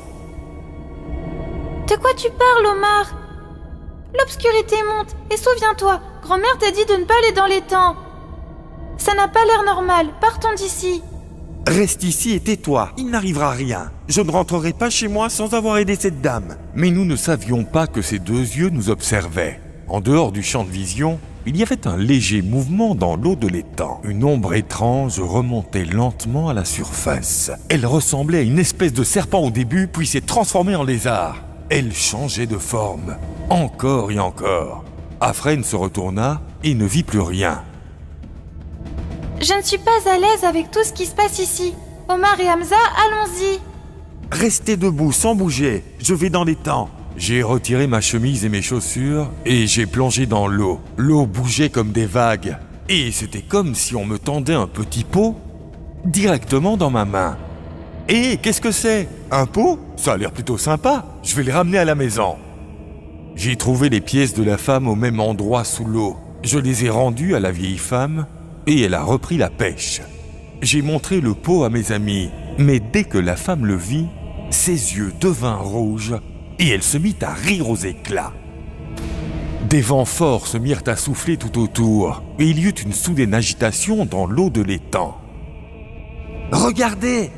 De quoi tu parles, Omar? L'obscurité monte, et souviens-toi, grand-mère t'a dit de ne pas aller dans l'étang. Ça n'a pas l'air normal, partons d'ici. Reste ici et tais-toi, il n'arrivera rien. Je ne rentrerai pas chez moi sans avoir aidé cette dame. Mais nous ne savions pas que ces 2 yeux nous observaient. En dehors du champ de vision, il y avait un léger mouvement dans l'eau de l'étang. Une ombre étrange remontait lentement à la surface. Elle ressemblait à une espèce de serpent au début, puis s'est transformée en lézard. Elle changeait de forme, encore et encore. Afren se retourna et ne vit plus rien. Je ne suis pas à l'aise avec tout ce qui se passe ici. Omar et Hamza, allons-y. Restez debout sans bouger, je vais dans l'étang. J'ai retiré ma chemise et mes chaussures et j'ai plongé dans l'eau. L'eau bougeait comme des vagues et c'était comme si on me tendait un petit pot directement dans ma main. Et qu'est-ce que c'est? Un pot? Ça a l'air plutôt sympa, je vais les ramener à la maison. J'ai trouvé les pièces de la femme au même endroit sous l'eau. Je les ai rendues à la vieille femme et elle a repris la pêche. J'ai montré le pot à mes amis, mais dès que la femme le vit, ses yeux devinrent rouges et elle se mit à rire aux éclats. Des vents forts se mirent à souffler tout autour et il y eut une soudaine agitation dans l'eau de l'étang. Regardez!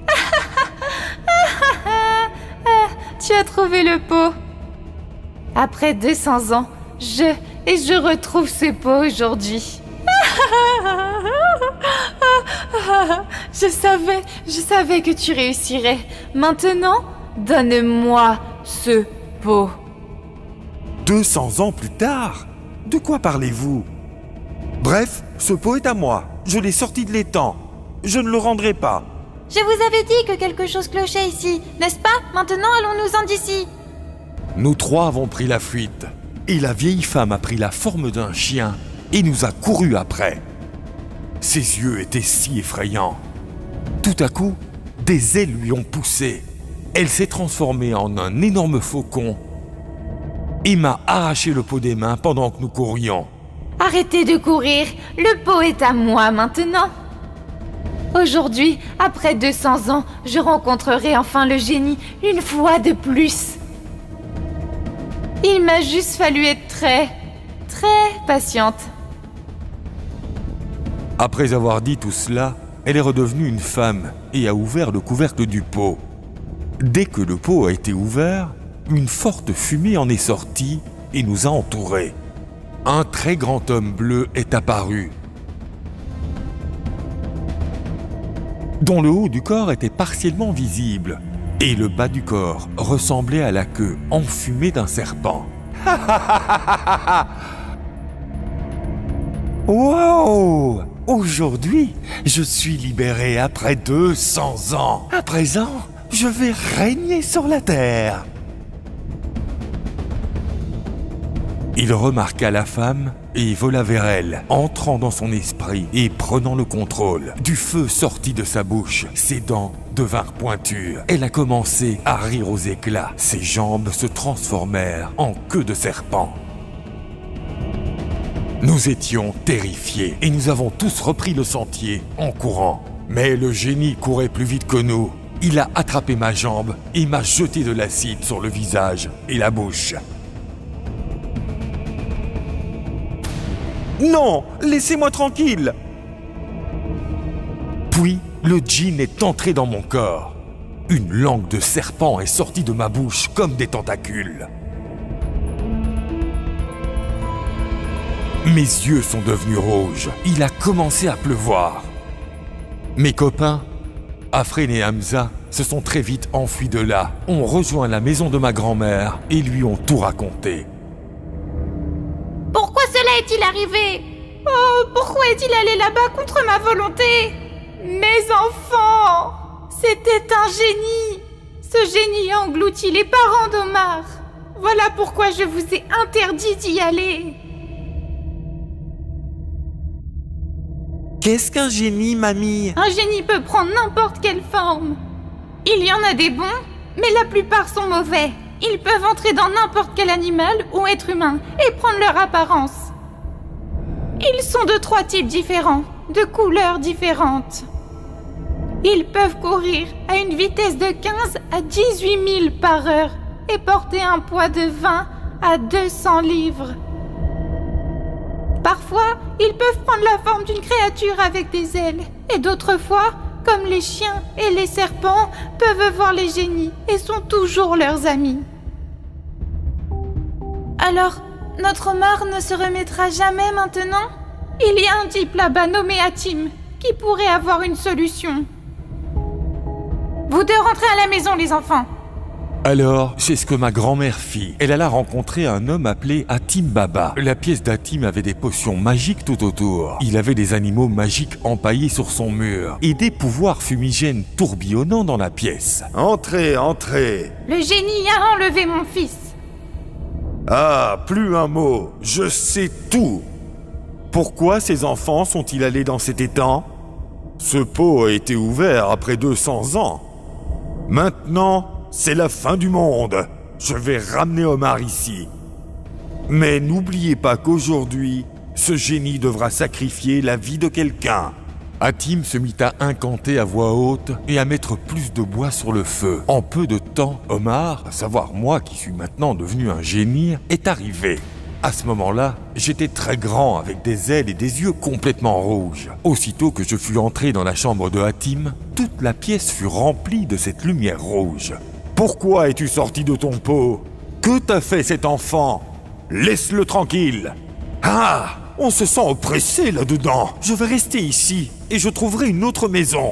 Tu as trouvé le pot. Après 200 ans, je retrouve ce pot aujourd'hui. Je savais que tu réussirais. Maintenant, donne-moi ce pot. 200 ans plus tard? De quoi parlez-vous? Bref, ce pot est à moi. Je l'ai sorti de l'étang. Je ne le rendrai pas. Je vous avais dit que quelque chose clochait ici, n'est-ce pas? Maintenant, allons-nous-en d'ici. Nous trois avons pris la fuite. Et la vieille femme a pris la forme d'un chien et nous a couru après. Ses yeux étaient si effrayants. Tout à coup, des ailes lui ont poussé. Elle s'est transformée en un énorme faucon et m'a arraché le pot des mains pendant que nous courions. Arrêtez de courir, le pot est à moi maintenant. Aujourd'hui, après 200 ans, je rencontrerai enfin le génie une fois de plus. Il m'a juste fallu être très patiente. Après avoir dit tout cela, elle est redevenue une femme et a ouvert le couvercle du pot. Dès que le pot a été ouvert, une forte fumée en est sortie et nous a entourés. Un très grand homme bleu est apparu, dont le haut du corps était partiellement visible et le bas du corps ressemblait à la queue enfumée d'un serpent. Wow! Aujourd'hui, je suis libéré après 200 ans. À présent, je vais régner sur la terre. Il remarqua la femme et vola vers elle, entrant dans son esprit et prenant le contrôle. Du feu sortit de sa bouche, ses dents devinrent pointues. Elle a commencé à rire aux éclats. Ses jambes se transformèrent en queue de serpent. Nous étions terrifiés et nous avons tous repris le sentier en courant. Mais le génie courait plus vite que nous. Il a attrapé ma jambe et m'a jeté de l'acide sur le visage et la bouche. Non, laissez-moi tranquille. Puis, le djinn est entré dans mon corps. Une langue de serpent est sortie de ma bouche comme des tentacules. Mes yeux sont devenus rouges. Il a commencé à pleuvoir. Mes copains, Afren et Hamza, se sont très vite enfuis de là, ont rejoint la maison de ma grand-mère et lui ont tout raconté. Pourquoi cela est-il arrivé? Oh, pourquoi est-il allé là-bas contre ma volonté? Mes enfants! C'était un génie! Ce génie a englouti les parents d'Omar. Voilà pourquoi je vous ai interdit d'y aller. Qu'est-ce qu'un génie, mamie? Un génie peut prendre n'importe quelle forme. Il y en a des bons, mais la plupart sont mauvais. Ils peuvent entrer dans n'importe quel animal ou être humain et prendre leur apparence. Ils sont de 3 types différents, de couleurs différentes. Ils peuvent courir à une vitesse de 15 à 18 000 par heure et porter un poids de 20 à 200 livres. Parfois, ils peuvent prendre la forme d'une créature avec des ailes et d'autres fois, comme les chiens et les serpents, peuvent voir les génies et sont toujours leurs amis. Alors, notre Omar ne se remettra jamais maintenant? Il y a un type là-bas nommé Hatim qui pourrait avoir une solution. Vous deux rentrez à la maison, les enfants. Alors, c'est ce que ma grand-mère fit. Elle alla rencontrer un homme appelé Hatim Baba. La pièce d'Hatim avait des potions magiques tout autour. Il avait des animaux magiques empaillés sur son mur et des pouvoirs fumigènes tourbillonnant dans la pièce. Entrez, entrez. Le génie a enlevé mon fils. Ah, plus un mot. Je sais tout. Pourquoi ces enfants sont-ils allés dans cet étang? Ce pot a été ouvert après 200 ans. Maintenant, c'est la fin du monde. Je vais ramener Omar ici. Mais n'oubliez pas qu'aujourd'hui, ce génie devra sacrifier la vie de quelqu'un. Hatim se mit à incanter à voix haute et à mettre plus de bois sur le feu. En peu de temps, Omar, à savoir moi qui suis maintenant devenu un génie, est arrivé. À ce moment-là, j'étais très grand avec des ailes et des yeux complètement rouges. Aussitôt que je fus entré dans la chambre de Hatim, toute la pièce fut remplie de cette lumière rouge. Pourquoi es-tu sorti de ton pot? Que t'a fait cet enfant? Laisse-le tranquille. Ah! On se sent oppressé là-dedans. Je vais rester ici et je trouverai une autre maison.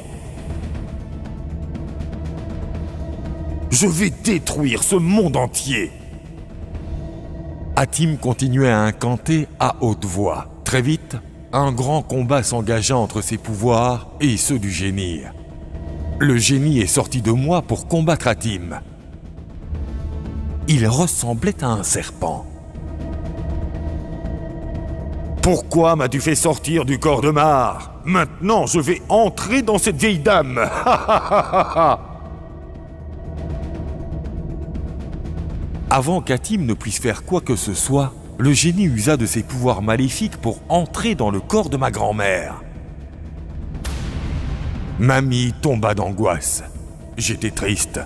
Je vais détruire ce monde entier. Hatim continuait à incanter à haute voix. Très vite, un grand combat s'engagea entre ses pouvoirs et ceux du génie. Le génie est sorti de moi pour combattre Hatim. Il ressemblait à un serpent. « Pourquoi m'as-tu fait sortir du corps de Mar? Maintenant, je vais entrer dans cette vieille dame. » Avant qu'Hatim ne puisse faire quoi que ce soit, le génie usa de ses pouvoirs maléfiques pour entrer dans le corps de ma grand-mère. Mamie tomba d'angoisse. J'étais triste.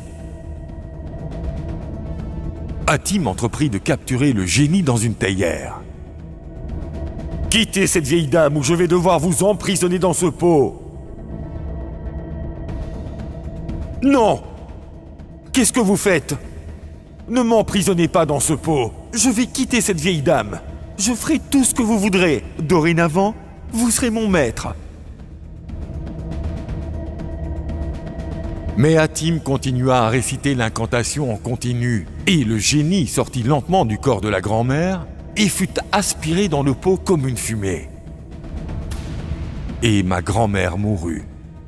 Hatim entreprit de capturer le génie dans une théière. « Quittez cette vieille dame ou je vais devoir vous emprisonner dans ce pot. »« Non! Qu'est-ce que vous faites? Ne m'emprisonnez pas dans ce pot. Je vais quitter cette vieille dame. Je ferai tout ce que vous voudrez. Dorénavant, vous serez mon maître. » Mais Hatim continua à réciter l'incantation en continu, et le génie sortit lentement du corps de la grand-mère et fut aspiré dans le pot comme une fumée. Et ma grand-mère mourut.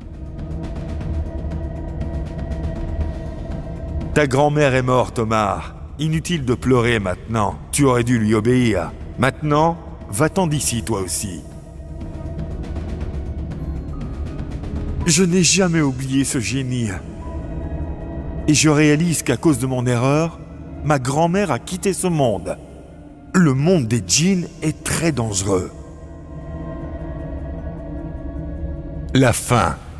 Ta grand-mère est morte, Omar. Inutile de pleurer maintenant. Tu aurais dû lui obéir. Maintenant, va-t'en d'ici, toi aussi. Je n'ai jamais oublié ce génie. Et je réalise qu'à cause de mon erreur, ma grand-mère a quitté ce monde. Le monde des djinns est très dangereux. La fin.